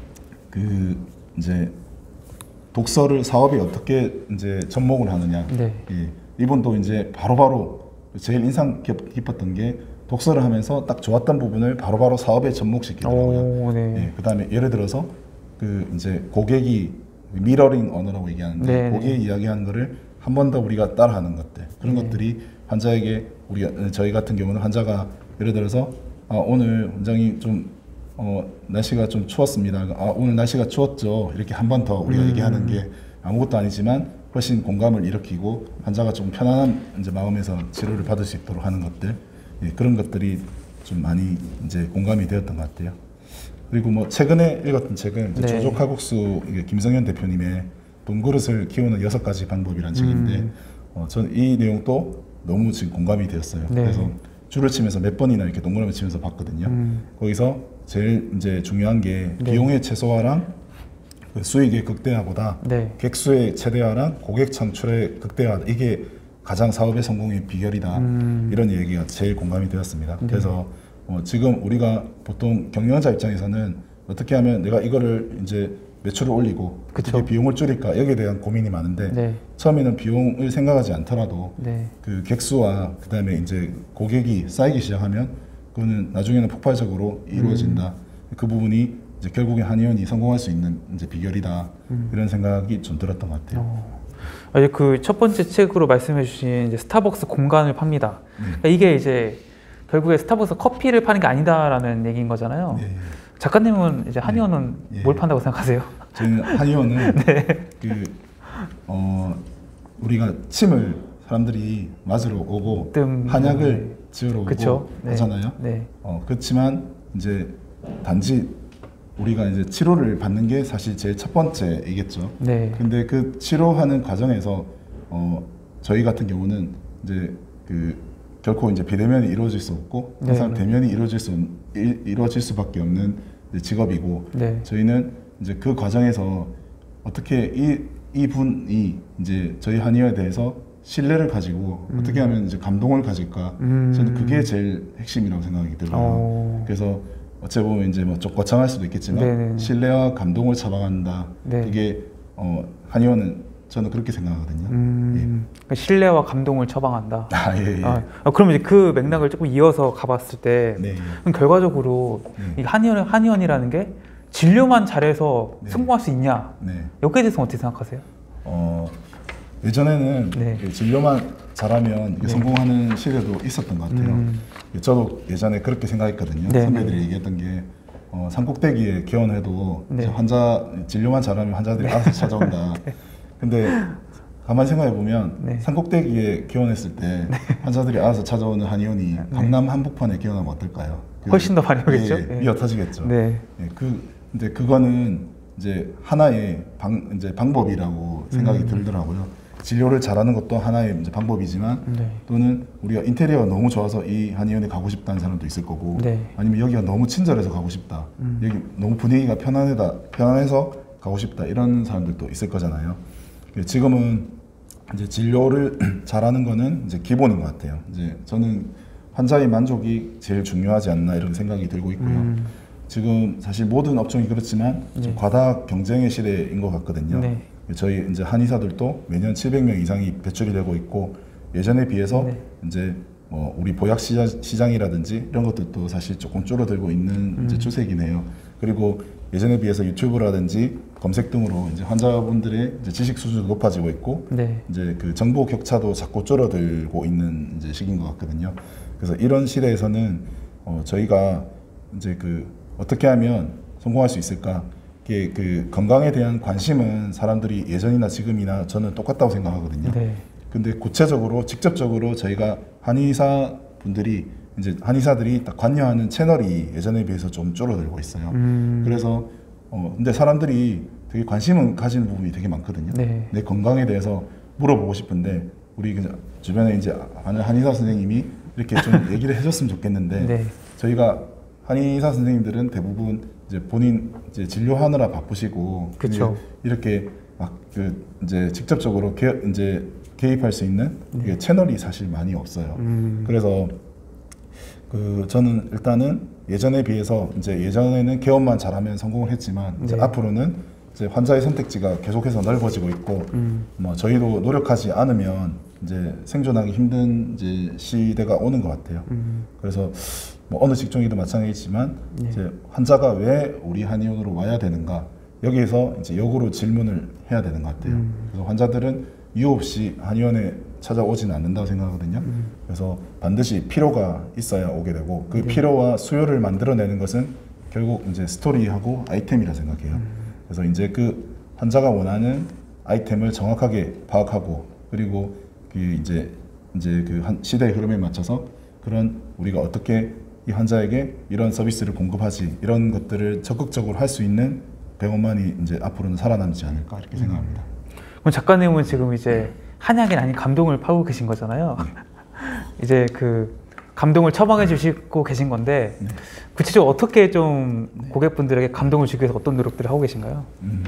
그 이제 독서를 사업에 어떻게 이제 접목을 하느냐. 네. 예, 이분도 이제 바로바로 제일 인상 깊었던 게 독서를 하면서 딱 좋았던 부분을 바로바로 사업에 접목시키더라고요. 네. 예, 그다음에 예를 들어서 그 이제 고객이 미러링 언어라고 얘기하는데 네. 고객이 이야기하는 거를 한 번 더 우리가 따라하는 것들 그런 네. 것들이 환자에게 우리 저희 같은 경우는 환자가 예를 들어서 아, 오늘 원장이 좀 어, 날씨가 좀 추웠습니다. 아, 오늘 날씨가 추웠죠. 이렇게 한 번 더 우리가 음. 얘기하는 게 아무것도 아니지만 훨씬 공감을 일으키고 환자가 좀 편안한 이제 마음에서 치료를 받을 수 있도록 하는 것들 예, 그런 것들이 좀 많이 이제 공감이 되었던 것 같아요. 그리고 뭐 최근에 읽었던 책은 네. 조조 칼국수 김성현 대표님의 돈그릇을 키우는 여섯 가지 방법이라는 음. 책인데 어, 저는 이 내용도 너무 지금 공감이 되었어요. 네. 그래서 줄을 치면서 몇 번이나 이렇게 동그라미 치면서 봤거든요. 음. 거기서 제일 이제 중요한 게 네. 비용의 최소화랑 그 수익의 극대화보다 네. 객수의 최대화랑 고객 창출의 극대화 이게 가장 사업의 성공의 비결이다. 음. 이런 얘기가 제일 공감이 되었습니다. 네. 그래서 어, 지금 우리가 보통 경영자 입장에서는 어떻게 하면 내가 이거를 이제 매출을 올리고 그쵸. 어떻게 비용을 줄일까 여기에 대한 고민이 많은데 네. 처음에는 비용을 생각하지 않더라도 네. 그 객수와 그 다음에 이제 고객이 쌓이기 시작하면 그거는 나중에는 폭발적으로 이루어진다. 음. 그 부분이 이제 결국에 한의원이 성공할 수 있는 이제 비결이다. 음. 이런 생각이 좀 들었던 것 같아요. 어. 그 첫 번째 책으로 말씀해주신 이제 스타벅스 공간을 팝니다. 네. 그러니까 이게 이제 결국에 스타벅스 커피를 파는 게 아니다라는 얘기인 거잖아요. 네. 작가님은 이제 한의원은 네. 뭘 판다고 생각하세요? 저는 한의원은 네. 그 어, 우리가 침을 사람들이 맞으러 오고 뜸, 한약을 네. 지으러 오고 네. 하잖아요. 네. 어, 그렇지만 이제 단지 우리가 이제 치료를 받는 게 사실 제일 첫 번째이겠죠. 네. 근데 그 치료하는 과정에서 어, 저희 같은 경우는 이제 그 결코 이제 비대면이 이루어질 수 없고 항상 네. 대면이 이루어질 수 일, 이루어질 수밖에 없는 직업이고 네. 저희는 이제 그 과정에서 어떻게 이 이분이 이제 저희 한의원에 대해서 신뢰를 가지고 음. 어떻게 하면 이제 감동을 가질까 음. 저는 그게 제일 핵심이라고 생각이 들어요. 오. 그래서 어찌 보면 이제 뭐 좀 거창할 수도 있겠지만 네네. 신뢰와 감동을 처방한다. 네. 이게 어, 한의원은 저는 그렇게 생각하거든요. 음. 예. 신뢰와 감동을 처방한다. 아, 예, 예. 아, 그럼 이제 그 맥락을 조금 이어서 가봤을 때 네. 그럼 결과적으로 네. 이 한의원, 한의원이라는 게 진료만 잘해서 네. 성공할 수 있냐? 네. 여기에 대해서 어떻게 생각하세요? 어, 예전에는 네. 진료만 잘하면 네. 성공하는 시대도 있었던 것 같아요. 음. 저도 예전에 그렇게 생각했거든요. 네. 선배들이 얘기했던 게 어, 산꼭대기에 개원해도 네. 환자 진료만 잘하면 환자들이 네. 알아서 찾아온다. 네. 근데 가만히 생각해 보면 네. 산꼭대기에 개원했을 때 네. 환자들이 알아서 찾아오는 한의원이 네. 강남 한복판에 개원하면 어떨까요? 훨씬 더 많이 오겠죠. 예, 예, 이어 터지겠죠. 네. 예, 그 근데 그거는 이제 하나의 방 이제 방법이라고 생각이 음. 들더라고요. 진료를 잘하는 것도 하나의 이제 방법이지만 네. 또는 우리가 인테리어가 너무 좋아서 이 한의원에 가고 싶다는 사람도 있을 거고 네. 아니면 여기가 너무 친절해서 가고 싶다. 음. 여기 너무 분위기가 편안하다, 편안해서 가고 싶다 이런 사람들도 있을 거잖아요. 지금은 이제 진료를 잘하는 거는 이제 기본인 것 같아요. 이제 저는 환자의 만족이 제일 중요하지 않나 이런 생각이 들고 있고요. 음. 지금 사실 모든 업종이 그렇지만 네. 과다 경쟁의 시대인 것 같거든요. 네. 저희 이제 한의사들도 매년 칠백 명 이상이 배출이 되고 있고 예전에 비해서 네. 이제 뭐 우리 보약 시장, 시장이라든지 이런 것들도 사실 조금 줄어들고 있는 음. 이제 추세이긴 해요. 그리고 예전에 비해서 유튜브라든지 검색 등으로 이제 환자분들의 이제 지식 수준도 높아지고 있고 네. 이제 그 정보 격차도 자꾸 줄어들고 있는 이제 시기인 것 같거든요. 그래서 이런 시대에서는 어 저희가 이제 그 어떻게 하면 성공할 수 있을까? 이게 그 건강에 대한 관심은 사람들이 예전이나 지금이나 저는 똑같다고 생각하거든요. 네. 근데 구체적으로 직접적으로 저희가 한의사 분들이 이제 한의사들이 딱 관여하는 채널이 예전에 비해서 좀 줄어들고 있어요. 음. 그래서 어 근데 사람들이 되게 관심을 가지는 부분이 되게 많거든요. 네. 내 건강에 대해서 물어보고 싶은데 우리 그냥 주변에 이제 아는 한의사 선생님이 이렇게 좀 얘기를 해줬으면 좋겠는데 네. 저희가 한의사 선생님들은 대부분 이제 본인 이제 진료하느라 바쁘시고 그쵸. 이렇게 막 그 이제 직접적으로 개, 이제 개입할 수 있는 네. 채널이 사실 많이 없어요. 음. 그래서 그 저는 일단은 예전에 비해서 이제 예전에는 개업만 잘하면 성공을 했지만 네. 이제 앞으로는 이제 환자의 선택지가 계속해서 넓어지고 있고 음. 뭐 저희도 노력하지 않으면 이제 생존하기 힘든 이제 시대가 오는 것 같아요. 음. 그래서 뭐 어느 직종이든 마찬가지지만 네. 이제 환자가 왜 우리 한의원으로 와야 되는가 여기에서 이제 역으로 질문을 해야 되는 것 같아요. 음. 그래서 환자들은 이유 없이 한의원에 찾아오지는 않는다고 생각하거든요. 음. 그래서 반드시 필요가 있어야 오게 되고 그 네. 필요와 수요를 만들어내는 것은 결국 이제 스토리하고 아이템이라 생각해요. 음. 그래서 이제 그 환자가 원하는 아이템을 정확하게 파악하고 그리고 그 이제 이제 그 한 시대의 흐름에 맞춰서 그런 우리가 어떻게 이 환자에게 이런 서비스를 공급하지 이런 것들을 적극적으로 할 수 있는 병원만이 이제 앞으로는 살아남지 않을까 이렇게 음. 생각합니다. 그럼 작가님은 지금 이제 한약이 아닌 감동을 파고 계신 거잖아요. 네. 이제 그 감동을 처방해 주시고 계신 건데 네. 구체적으로 어떻게 좀 네. 고객분들에게 감동을 주기 위해서 어떤 노력들을 하고 계신가요? 음,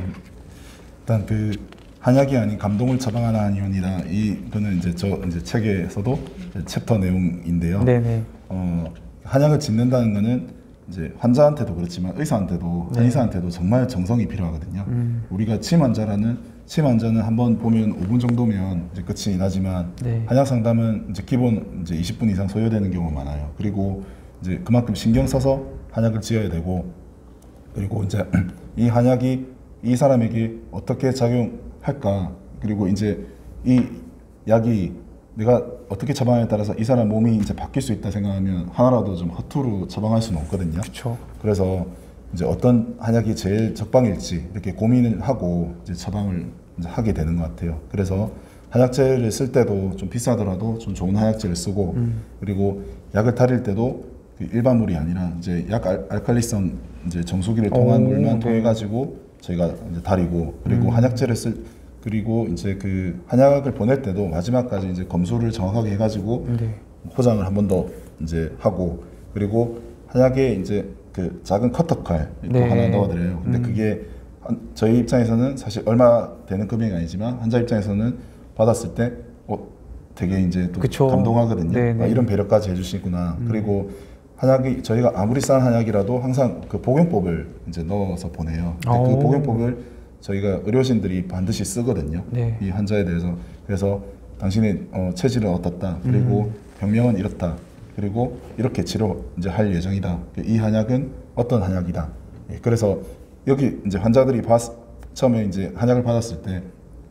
일단 그 한약이 아닌 감동을 처방하는 한의원이다. 이거는 이제 저 이제 책에서도 챕터 내용인데요. 네네. 어, 한약을 짓는다는 거는 이제 환자한테도 그렇지만 의사한테도 네. 한의사한테도 정말 정성이 필요하거든요. 음. 우리가 침 환자라는 침 환자는 한번 보면 오 분 정도면 이제 끝이 나지만 네. 한약 상담은 이제 기본 이제 이십 분 이상 소요되는 경우가 많아요. 그리고 이제 그만큼 신경 써서 한약을 지어야 되고 그리고 이제 이 한약이 이 사람에게 어떻게 작용할까 그리고 이제 이 약이 내가 어떻게 처방에 따라서 이 사람 몸이 이제 바뀔 수 있다 생각하면 하나라도 좀 허투루 처방할 수는 없거든요. 그쵸. 그래서 이제 어떤 한약이 제일 적방일지 이렇게 고민을 하고 이제 처방을 이제 하게 되는 것 같아요. 그래서 한약재를 쓸 때도 좀 비싸더라도 좀 좋은 한약재를 쓰고 음. 그리고 약을 타릴 때도 그 일반 물이 아니라 이제 약 알, 알칼리성 이제 정수기를 통한 오, 물만 네. 통해 가지고 저희가 이제 다리고 그리고 음. 한약재를 쓸 그리고 이제 그 한약을 보낼 때도 마지막까지 이제 검수를 정확하게 해가지고 네. 포장을 한 번 더 이제 하고 그리고 한약에 이제 그 작은 커터칼 또 네. 하나 넣어드려요. 근데 음. 그게 저희 입장에서는 사실 얼마 되는 금액이 아니지만 환자 입장에서는 받았을 때 어, 되게 이제 또 그쵸. 감동하거든요. 아, 이런 배려까지 해주시구나. 음. 그리고 한약이 저희가 아무리 싼 한약이라도 항상 그 복용법을 이제 넣어서 보내요. 근데 그 복용법을 저희가 의료진들이 반드시 쓰거든요. 네. 이 환자에 대해서. 그래서 당신의 어, 체질은 어떻다. 그리고 음. 병명은 이렇다. 그리고 이렇게 치료 이제 할 예정이다. 이 한약은 어떤 한약이다. 예, 그래서 여기 이제 환자들이 봤, 처음에 이제 한약을 받았을 때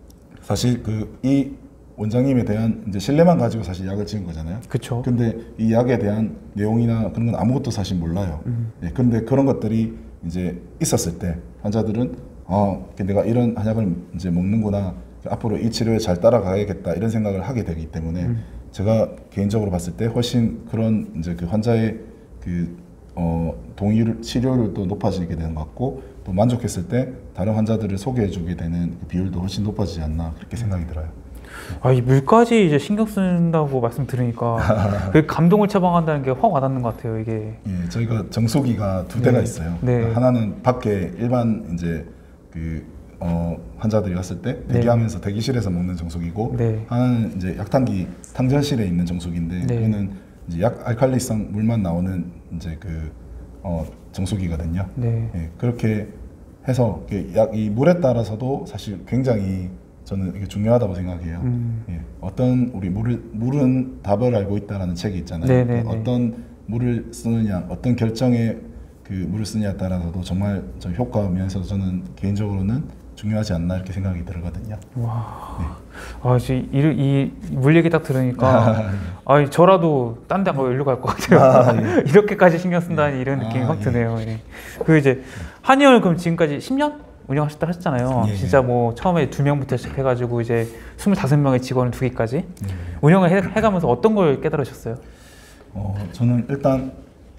사실 그 이 원장님에 대한 이제 신뢰만 가지고 사실 약을 지은 거잖아요. 그렇죠. 근데 이 약에 대한 내용이나 그런 건 아무것도 사실 몰라요. 음. 예, 그런데 그런 것들이 이제 있었을 때 환자들은 어, 내가 이런 한약을 이제 먹는구나. 앞으로 이 치료에 잘 따라가야겠다 이런 생각을 하게 되기 때문에 음. 제가 개인적으로 봤을 때 훨씬 그런 이제 그 환자의 그 어, 동의를 치료를 또 높아지게 되는 것 같고 또 만족했을 때 다른 환자들을 소개해주게 되는 그 비율도 훨씬 높아지지 않나 그렇게 생각이 들어요. 아, 이 물까지 이제 신경 쓴다고 말씀 들으니까 그 감동을 처방한다는 게 확 와닿는 것 같아요. 이게. 예, 저희가 정수기가 두 대가 네. 있어요. 네. 하나는 밖에 일반 이제 그 어, 환자들이 왔을 때 대기하면서 네. 대기실에서 먹는 정수기고 네. 하나는 이제 약탕기 탕전실에 있는 정수기인데 네. 그거는 이제 약 알칼리성 물만 나오는 이제 그 어, 정수기거든요. 네. 예, 그렇게 해서 약 이 물에 따라서도 사실 굉장히 저는 이게 중요하다고 생각해요. 음. 예, 어떤 우리 물을 물은 답을 알고 있다라는 책이 있잖아요. 네, 네, 네. 어떤 물을 쓰느냐, 어떤 결정에 그 물을 쓰느냐에 따라서도 정말 좀 효과 면에서 저는 개인적으로는 중요하지 않나 이렇게 생각이 들거든요. 와, 네. 아 이제 이, 이 물 얘기 딱 들으니까 아 저라도 딴 데 가고 일로 갈 것 같아요. 아, 예. 이렇게까지 신경 쓴다는 예. 이런 느낌이 아, 확 드네요. 예. 그 이제 한의원을 그럼 지금까지 십 년 운영하셨다 하셨잖아요. 예, 진짜 뭐 처음에 두 명부터 시작해가지고 이제 스물다섯 명의 직원을 두기까지 예. 운영을 해, 해가면서 어떤 걸 깨달으셨어요? 어, 저는 일단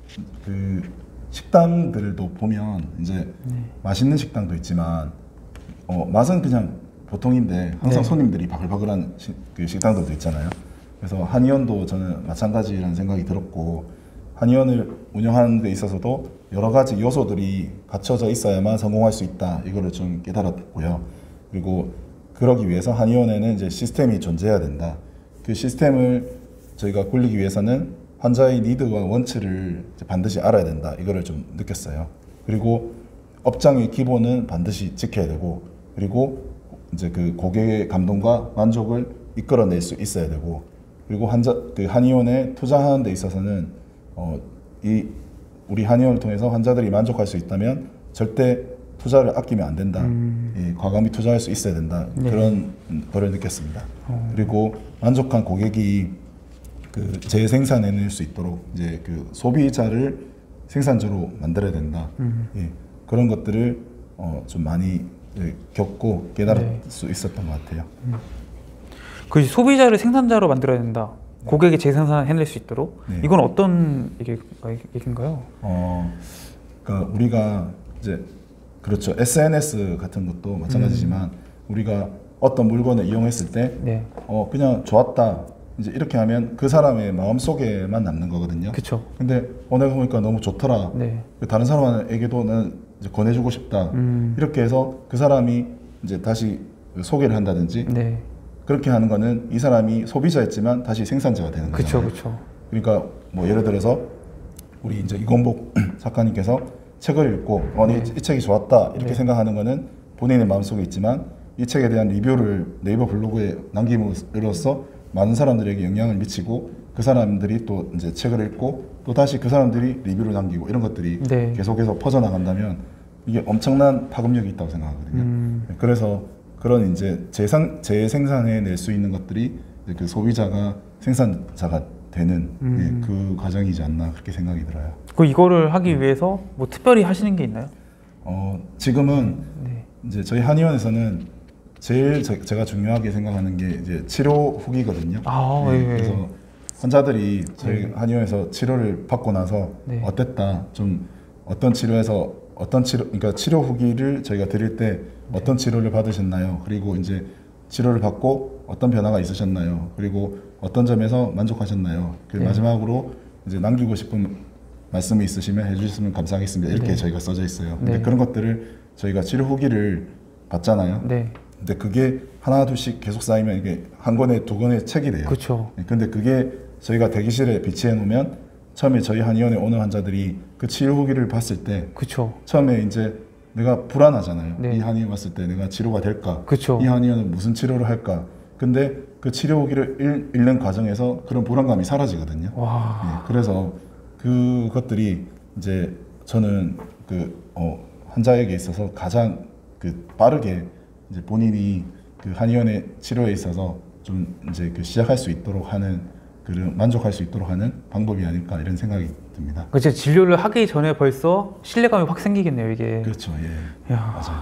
그 식당들도 보면 이제 네. 맛있는 식당도 있지만 어, 맛은 그냥 보통인데 항상 네. 손님들이 바글바글한 시, 그 식당들도 있잖아요. 그래서 한의원도 저는 마찬가지라는 생각이 들었고, 한의원을 운영하는 데 있어서도 여러 가지 요소들이 갖춰져 있어야만 성공할 수 있다, 이거를 좀 깨달았고요. 그리고 그러기 위해서 한의원에는 이제 시스템이 존재해야 된다. 그 시스템을 저희가 굴리기 위해서는 환자의 니드와 원치를 반드시 알아야 된다, 이거를 좀 느꼈어요. 그리고 업장의 기본은 반드시 지켜야 되고, 그리고 이제 그 고객의 감동과 만족을 이끌어낼 수 있어야 되고, 그리고 환자 그 한의원에 투자하는 데 있어서는 어, 이 우리 한의원을 통해서 환자들이 만족할 수 있다면 절대 투자를 아끼면 안 된다. 음. 예, 과감히 투자할 수 있어야 된다. 네. 그런 거를 느꼈습니다. 어. 그리고 만족한 고객이 그 재생산해낼 수 있도록 이제 그 소비자를 생산자로 만들어야 된다. 음. 예, 그런 것들을 어, 좀 많이 예, 겪고 깨달을 네. 수 있었던 것 같아요. 음. 그 소비자를 생산자로 만들어야 된다. 고객이 재생산 해낼 수 있도록. 네. 이건 어떤 얘기, 얘기인가요? 어, 그러니까 우리가 이제 그렇죠. 에스엔에스 같은 것도 마찬가지지만 음. 우리가 어떤 물건을 이용했을 때, 네. 어 그냥 좋았다. 이제 이렇게 하면 그 사람의 마음 속에만 남는 거거든요. 그렇죠. 근데 어 내가 보니까 너무 좋더라. 네. 다른 사람에게도 나는 이제 권해주고 싶다. 음. 이렇게 해서 그 사람이 이제 다시 소개를 한다든지. 네. 그렇게 하는 거는 이 사람이 소비자였지만 다시 생산자가 되는 거죠. 그렇죠, 그렇죠. 그러니까 뭐 예를 들어서 우리 이제 이건복 작가님께서 책을 읽고 어, 네. 이, 이 책이 좋았다 이렇게 네. 생각하는 거는 본인의 마음속에 있지만 이 책에 대한 리뷰를 네이버 블로그에 남김으로써 많은 사람들에게 영향을 미치고 그 사람들이 또 이제 책을 읽고 또 다시 그 사람들이 리뷰를 남기고 이런 것들이 네. 계속해서 퍼져나간다면 이게 엄청난 파급력이 있다고 생각하거든요. 음. 그래서 그런 이제 재생, 재생산해낼 수 있는 것들이 이제 그 소비자가 생산자가 되는 음. 예, 그 과정이지 않나 그렇게 생각이 들어요. 그 이거를 하기 위해서 뭐 특별히 하시는 게 있나요? 어 지금은 네. 이제 저희 한의원에서는 제일 제, 제가 중요하게 생각하는 게 이제 치료 후기거든요. 아, 네, 네, 그래서 환자들이 저희 네. 한의원에서 치료를 받고 나서 네. 어땠다, 좀 어떤 치료에서 어떤 치료, 그러니까 치료 후기를 저희가 드릴 때 어떤 치료를 받으셨나요? 그리고 이제 치료를 받고 어떤 변화가 있으셨나요? 그리고 어떤 점에서 만족하셨나요? 그 네. 마지막으로 이제 남기고 싶은 말씀이 있으시면 해주셨으면 감사하겠습니다. 이렇게 네. 저희가 써져 있어요. 근데 네. 그런 것들을 저희가 치료 후기를 받잖아요. 네. 근데 그게 하나 둘씩 계속 쌓이면 이게 한 권에 두 권의 책이 돼요. 그렇죠. 근데 그게 저희가 대기실에 비치해 놓으면 처음에 저희 한의원에 오는 환자들이 그 치료 후기를 봤을 때 그쵸. 처음에 이제 내가 불안하잖아요. 네. 이 한의원 왔을 때 내가 치료가 될까? 그쵸. 이 한의원은 무슨 치료를 할까? 근데 그 치료 후기를 읽, 읽는 과정에서 그런 불안감이 사라지거든요. 와. 네, 그래서 그것들이 이제 저는 그 어, 환자에게 있어서 가장 그 빠르게 이제 본인이 그 한의원의 치료에 있어서 좀 이제 그 시작할 수 있도록 하는, 그런 만족할 수 있도록 하는 방법이 아닐까 이런 생각이 듭니다. 그렇죠. 진료를 하기 전에 벌써 신뢰감이 확 생기겠네요, 이게. 그렇죠. 예. 야. 맞아요.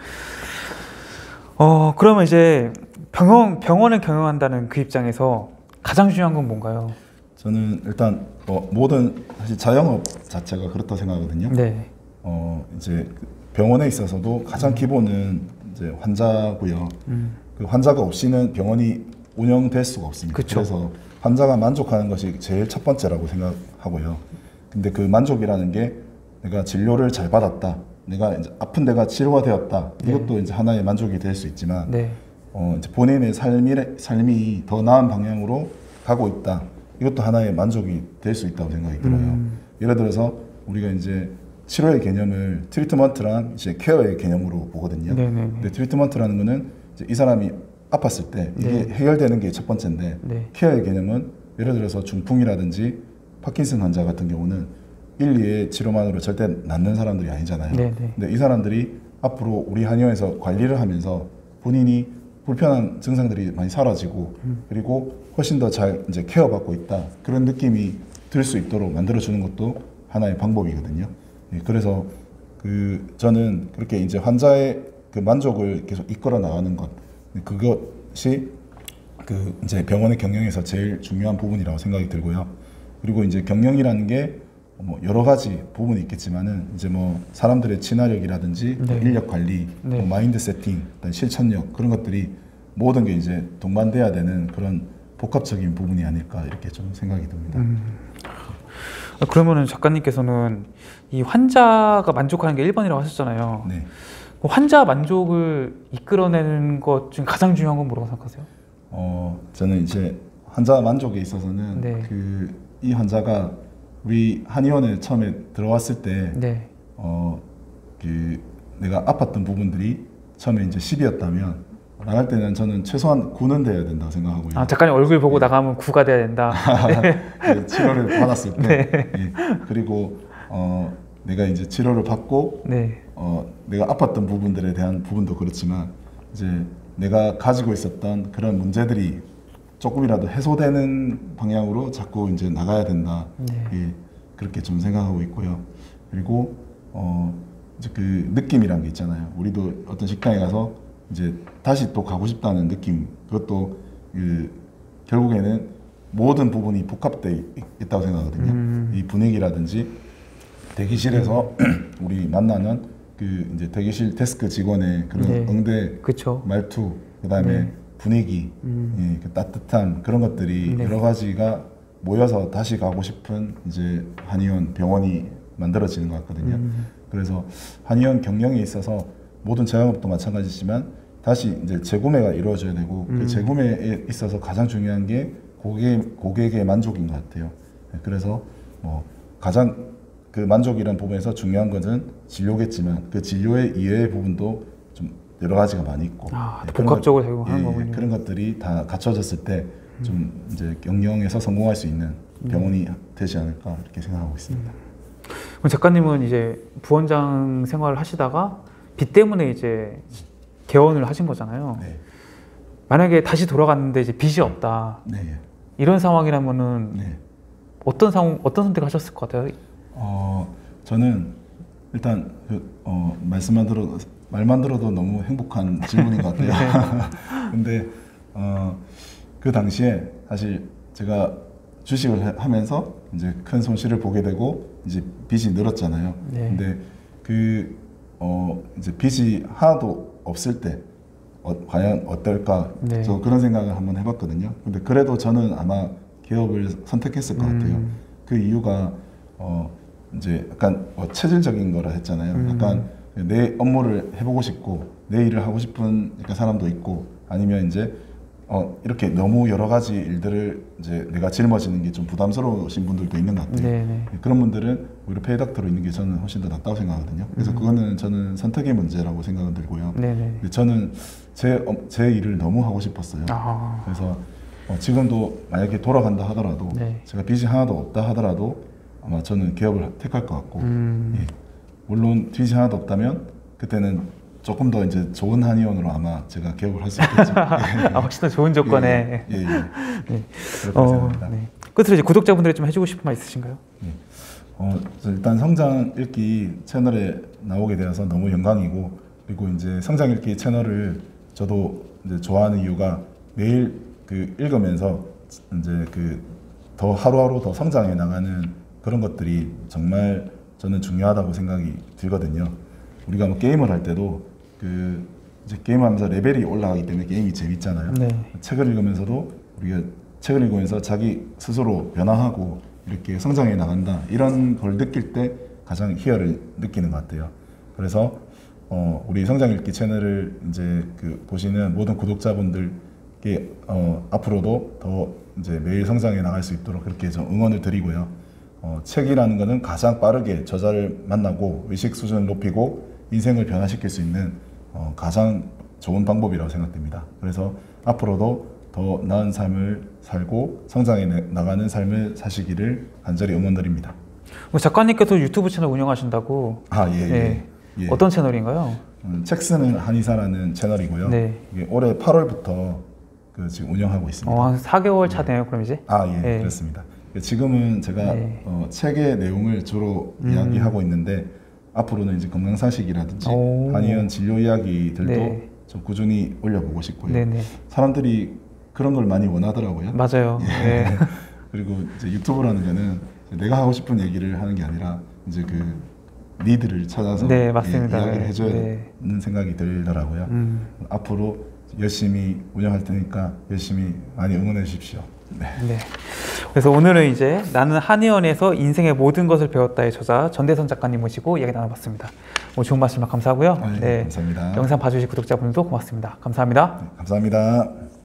어, 그러면 이제 병원 병원을 경영한다는 그 입장에서 가장 중요한 건 뭔가요? 저는 일단 어, 모든 사실 자영업 자체가 그렇다 생각하거든요. 네. 어, 이제 병원에 있어서도 가장 음. 기본은 이제 환자고요. 음. 그 환자가 없이는 병원이 운영될 수가 없습니다. 그쵸. 그래서 환자가 만족하는 것이 제일 첫 번째라고 생각하고요. 근데 그 만족이라는 게 내가 진료를 잘 받았다, 내가 이제 아픈 데가 치료가 되었다, 네. 이것도 이제 하나의 만족이 될 수 있지만 네. 어, 이제 본인의 삶이, 삶이 더 나은 방향으로 가고 있다, 이것도 하나의 만족이 될 수 있다고 생각이 들어요. 음. 예를 들어서 우리가 이제 치료의 개념을 트리트먼트랑 이제 케어의 개념으로 보거든요. 네네네. 근데 트리트먼트라는 거는 이제 이 사람이 아팠을 때 이게 네. 해결되는 게 첫 번째인데 네. 케어의 개념은 예를 들어서 중풍이라든지 파킨슨 환자 같은 경우는 일, 이의 치료만으로 절대 낫는 사람들이 아니잖아요. 네네. 근데 이 사람들이 앞으로 우리 한의원에서 관리를 하면서 본인이 불편한 증상들이 많이 사라지고 음. 그리고 훨씬 더 잘 이제 케어받고 있다, 그런 느낌이 들 수 있도록 만들어주는 것도 하나의 방법이거든요. 예, 그래서 그 저는 그렇게 이제 환자의 그 만족을 계속 이끌어 나가는 것, 그것이 그 이제 병원의 경영에서 제일 중요한 부분이라고 생각이 들고요. 그리고 이제 경영이라는 게 뭐 여러 가지 부분이 있겠지만은 이제 뭐 사람들의 친화력이라든지 네. 인력 관리, 네. 뭐 마인드 세팅, 어떤 실천력 그런 것들이 모든 게 이제 동반돼야 되는 그런 복합적인 부분이 아닐까 이렇게 좀 생각이 듭니다. 음. 그러면은 작가님께서는 이 환자가 만족하는 게 일 번이라고 하셨잖아요. 네. 그 환자 만족을 이끌어내는 것 중 가장 중요한 건 뭐라고 생각하세요? 어 저는 이제 환자 만족에 있어서는 네. 그 이 환자가 우리 한의원에 처음에 들어왔을 때 네. 어 그 내가 아팠던 부분들이 처음에 이제 십이었다면 나갈 때는 저는 최소한 구는 돼야 된다고 생각하고요. 아, 작가님 얼굴 보고 네. 나가면 구가 돼야 된다. 네. 네, 치료를 받았을 때, 네. 예, 그리고 어, 내가 이제 치료를 받고, 네. 어, 내가 아팠던 부분들에 대한 부분도 그렇지만 이제 내가 가지고 있었던 그런 문제들이 조금이라도 해소되는 방향으로 자꾸 이제 나가야 된다. 네. 예, 그렇게 좀 생각하고 있고요. 그리고 어, 이제 그 느낌이란 게 있잖아요. 우리도 어떤 식당에 가서 이제 다시 또 가고 싶다는 느낌, 그것도 그 결국에는 모든 부분이 복합되어 있다고 생각하거든요. 음. 이 분위기라든지 대기실에서 우리 만나는 그 이제 대기실 데스크 직원의 그런 네. 응대 그쵸. 말투, 그다음에 네. 분위기, 음. 예, 그 따뜻함 그런 것들이 네. 여러 가지가 모여서 다시 가고 싶은 이제 한의원 병원이 만들어지는 것 같거든요. 음. 그래서 한의원 경영에 있어서 모든 제약업도 마찬가지지만 다시 이제 재구매가 이루어져야 되고 음. 그 재구매에 있어서 가장 중요한 게 고객 고객의 만족인 것 같아요. 그래서 뭐 가장 그 만족이라는 부분에서 중요한 것은 진료겠지만 그 진료의 이외의 부분도 좀 여러 가지가 많이 있고 아, 예, 그런 복합적으로 것- 작용하는 예, 거군요. 그런 것들이 다 갖춰졌을 때 좀 이제 경영에서 성공할 수 있는 병원이 되지 않을까 이렇게 생각하고 있습니다. 그럼 작가님은 이제 부원장 생활을 하시다가 빚 때문에 이제 개원을 하신 거잖아요. 네, 만약에 다시 돌아갔는데 이제 빚이 없다. 네, 이런 상황이라면은 네. 어떤 상황, 어떤 선택하셨을 것 같아요? 어 저는 일단 그, 어, 말씀만 들어 말만 들어도 너무 행복한 질문인 것 같아요. 근데 어, 그 당시에 사실 제가 주식을 해- 하면서 이제 큰 손실을 보게 되고 이제 빚이 늘었잖아요. 네. 근데 그 어, 이제 빚이 하나도 없을 때 어, 과연 어떨까? 네. 저 그런 생각을 한번 해봤거든요. 근데 그래도 저는 아마 기업을 선택했을 것 같아요. 음. 그 이유가 어 이제 약간 뭐 체질적인 거라 했잖아요. 음. 약간 내 업무를 해보고 싶고 내 일을 하고 싶은 약간 사람도 있고 아니면 이제 어 이렇게 너무 여러 가지 일들을 이제 내가 짊어지는 게 좀 부담스러우신 분들도 있는 것 같아요. 네네. 그런 분들은 오히려 페이닥터로 있는 게 저는 훨씬 더 낫다고 생각하거든요. 그래서 음. 그거는 저는 선택의 문제라고 생각은 들고요. 네네. 근데 저는 제, 업- 제 일을 너무 하고 싶었어요. 아. 그래서 어, 지금도 만약에 돌아간다 하더라도 네. 제가 빚이 하나도 없다 하더라도 아마 저는 기업을 택할 것 같고 음. 예. 물론 빚이 하나도 없다면 그때는 조금 더 이제 좋은 한의원으로 아마 제가 기업을 할 수 있겠죠. 아, 훨씬 더 좋은 조건에. 예, 예, 예. 네. 그렇게 어, 생각합니다. 네. 끝으로 이제 구독자분들이 좀 해주고 싶은 말 있으신가요? 어, 저 일단 성장 읽기 채널에 나오게 되어서 너무 영광이고 그리고 이제 성장 읽기 채널을 저도 이제 좋아하는 이유가 매일 그 읽으면서 이제 그 더 하루하루 더 성장해 나가는 그런 것들이 정말 저는 중요하다고 생각이 들거든요. 우리가 뭐 게임을 할 때도 그 이제 게임하면서 레벨이 올라가기 때문에 게임이 재밌잖아요. 네. 책을 읽으면서도 우리가 책을 읽으면서 자기 스스로 변화하고 이렇게 성장해 나간다 이런 걸 느낄 때 가장 희열을 느끼는 것 같아요. 그래서 어, 우리 성장 읽기 채널을 이제 그 보시는 모든 구독자분들께 어, 앞으로도 더 이제 매일 성장해 나갈 수 있도록 그렇게 좀 응원을 드리고요. 어, 책이라는 것은 가장 빠르게 저자를 만나고 의식 수준을 높이고 인생을 변화시킬 수 있는 어, 가장 좋은 방법이라고 생각됩니다. 그래서 앞으로도 더 나은 삶을 살고 성장해 나가는 삶을 사시기를 간절히 응원드립니다. 뭐 작가님께서 유튜브 채널 운영하신다고. 아, 예, 예. 네. 예. 어떤 채널인가요? 음, 책 쓰는 한의사라는 채널이고요. 네. 이게 올해 팔월부터 그 지금 운영하고 있습니다. 어, 한 사 개월 차 되네요, 그럼 이제? 아, 예, 네. 그렇습니다. 지금은 제가 네. 어, 책의 내용을 주로 음. 이야기하고 있는데 앞으로는 이제 건강사식이라든지 오. 한의원 진료 이야기들도 네. 좀 꾸준히 올려보고 싶고요. 네네. 사람들이 그런 걸 많이 원하더라고요. 맞아요. 예. 네. 그리고 이제 유튜브라는 거는 내가 하고 싶은 얘기를 하는 게 아니라 이제 그 니드를 찾아서 네, 맞습니다. 예, 이야기를 해줘야 네. 되는 생각이 들더라고요. 음. 앞으로 열심히 운영할 테니까 열심히 많이 응원해 주십시오. 네. 네. 그래서 오늘은 이제 나는 한의원에서 인생의 모든 것을 배웠다의 저자 전대선 작가님 모시고 이야기 나눠봤습니다. 오늘 좋은 말씀 감사하고요. 아, 네, 네. 감사합니다. 영상 봐주실 구독자분들도 고맙습니다. 감사합니다. 네, 감사합니다.